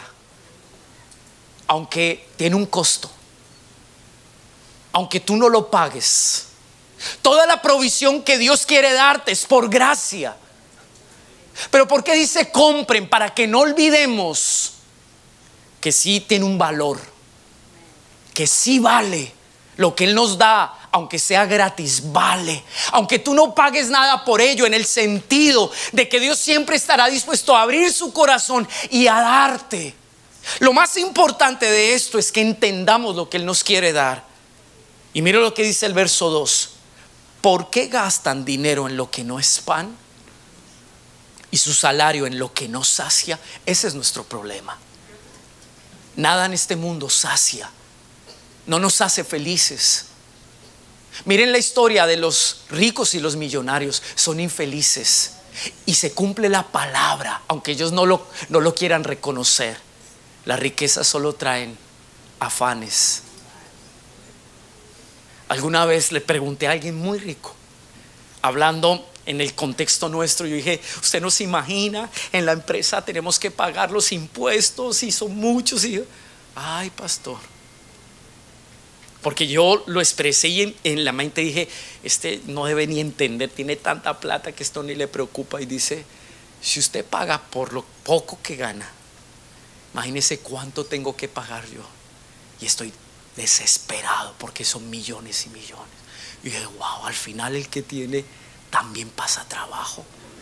aunque tiene un costo, aunque tú no lo pagues. Toda la provisión que Dios quiere darte es por gracia. Pero ¿por qué dice compren? Para que no olvidemos que sí tiene un valor, que sí vale lo que Él nos da, aunque sea gratis, vale. Aunque tú no pagues nada por ello, en el sentido de que Dios siempre estará dispuesto a abrir su corazón y a darte. Lo más importante de esto es que entendamos lo que Él nos quiere dar. Y mira lo que dice el verso dos: ¿por qué gastan dinero en lo que no es pan y su salario en lo que nos sacia. Ese es nuestro problema. Nada en este mundo sacia, no nos hace felices. Miren la historia de los ricos y los millonarios, son infelices y se cumple la palabra, aunque ellos no lo, no lo quieran reconocer. Las riquezas solo traen afanes. Alguna vez le pregunté a alguien muy rico, hablando en el contexto nuestro, yo dije: usted no se imagina, en la empresa tenemos que pagar los impuestos y son muchos. Y yo, ay, pastor, porque yo lo expresé y en, en la mente dije: este no debe ni entender, tiene tanta plata que esto ni le preocupa. Y dice: si usted paga por lo poco que gana, imagínese cuánto tengo que pagar yo. Y estoy desesperado porque son millones y millones. Y dije: wow, al final el que tiene también pasa trabajo.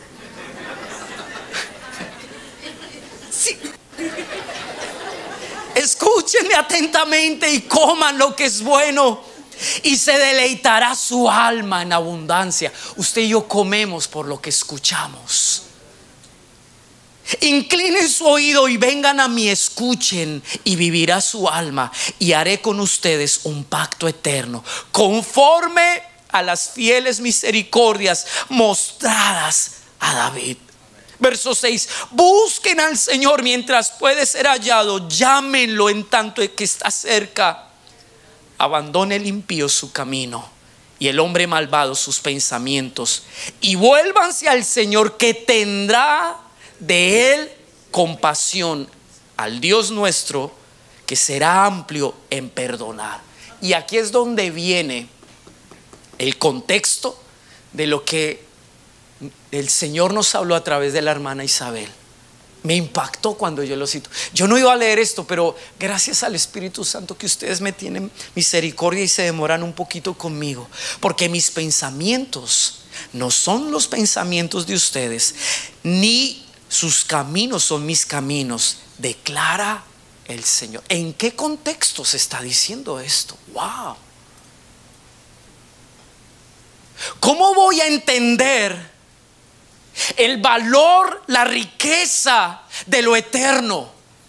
Sí. Escúchenme atentamente y coman lo que es bueno, y se deleitará su alma en abundancia. Usted y yo comemos por lo que escuchamos. Inclinen su oído y vengan a mí, escuchen, y vivirá su alma, y haré con ustedes un pacto eterno, conforme a las fieles misericordias mostradas a David. Verso seis: busquen al Señor mientras puede ser hallado, llámenlo en tanto que está cerca. Abandone el impío su camino y el hombre malvado sus pensamientos, y vuélvanse al Señor, que tendrá de él compasión, al Dios nuestro, que será amplio en perdonar. Y aquí es donde viene el contexto de lo que el Señor nos habló a través de la hermana Isabel. Me impactó cuando yo lo cito. Yo no iba a leer esto, pero gracias al Espíritu Santo que ustedes me tienen misericordia y se demoran un poquito conmigo, porque mis pensamientos no son los pensamientos de ustedes, ni sus caminos son mis caminos, declara el Señor. ¿En qué contexto se está diciendo esto? Wow. ¿Cómo voy a entender el valor, la riqueza de lo eterno?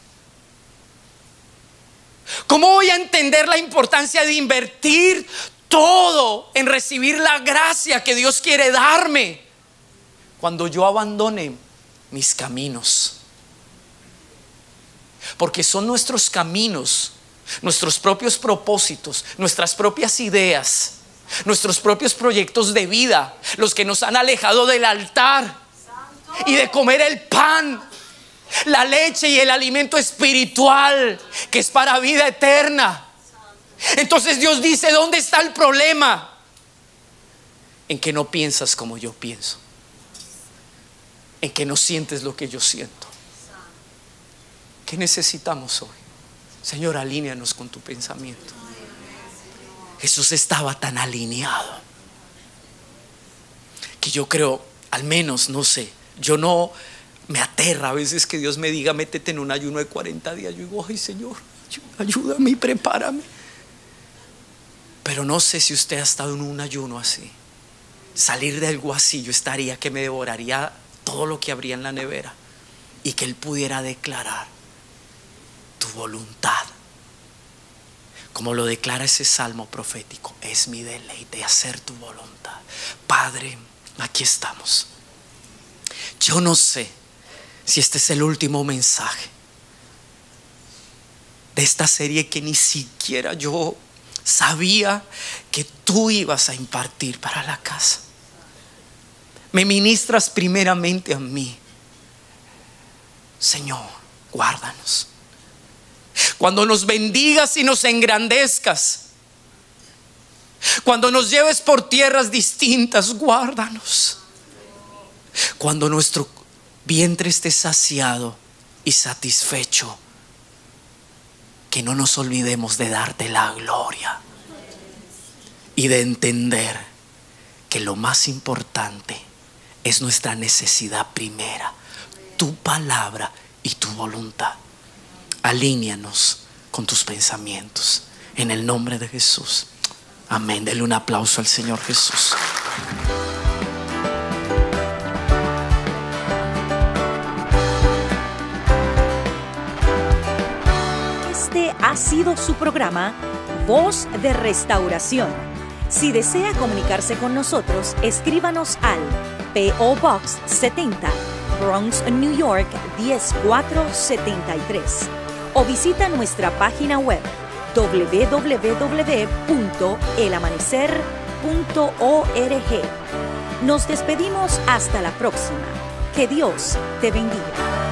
¿Cómo voy a entender la importancia de invertir todo en recibir la gracia que Dios quiere darme cuando yo abandone mis caminos? Porque son nuestros caminos, nuestros propios propósitos, nuestras propias ideas, nuestros propios proyectos de vida los que nos han alejado del altar y de comer el pan, la leche y el alimento espiritual que es para vida eterna. Entonces Dios dice: ¿dónde está el problema? En que no piensas como yo pienso, en que no sientes lo que yo siento. ¿Qué necesitamos hoy? Señor, alíneanos con tu pensamiento. Jesús estaba tan alineado que yo creo, al menos, no sé, yo no me aterra a veces que Dios me diga: métete en un ayuno de cuarenta días. Yo digo: ay, Señor, ayúdame y prepárame. Pero no sé si usted ha estado en un ayuno así. Salir de algo así, yo estaría que me devoraría todo lo que habría en la nevera, y que Él pudiera declarar tu voluntad, como lo declara ese salmo profético: es mi deleite hacer tu voluntad. Padre, aquí estamos. Yo no sé si este es el último mensaje de esta serie que ni siquiera yo sabía que tú ibas a impartir para la casa. Me ministras primeramente a mí. Señor, guárdanos. Cuando nos bendigas y nos engrandezcas, cuando nos lleves por tierras distintas, guárdanos. Cuando nuestro vientre esté saciado y satisfecho, que no nos olvidemos de darte la gloria y de entender que lo más importante es nuestra necesidad primera, tu palabra y tu voluntad. Alíneanos con tus pensamientos en el nombre de Jesús. Amén. Denle un aplauso al Señor Jesús. ha sido su programa Voz de Restauración. Si desea comunicarse con nosotros, escríbanos al P O Box setenta, Bronx, New York diez mil cuatrocientos setenta y tres o visita nuestra página web w w w punto el amanecer punto org. Nos despedimos hasta la próxima. Que Dios te bendiga.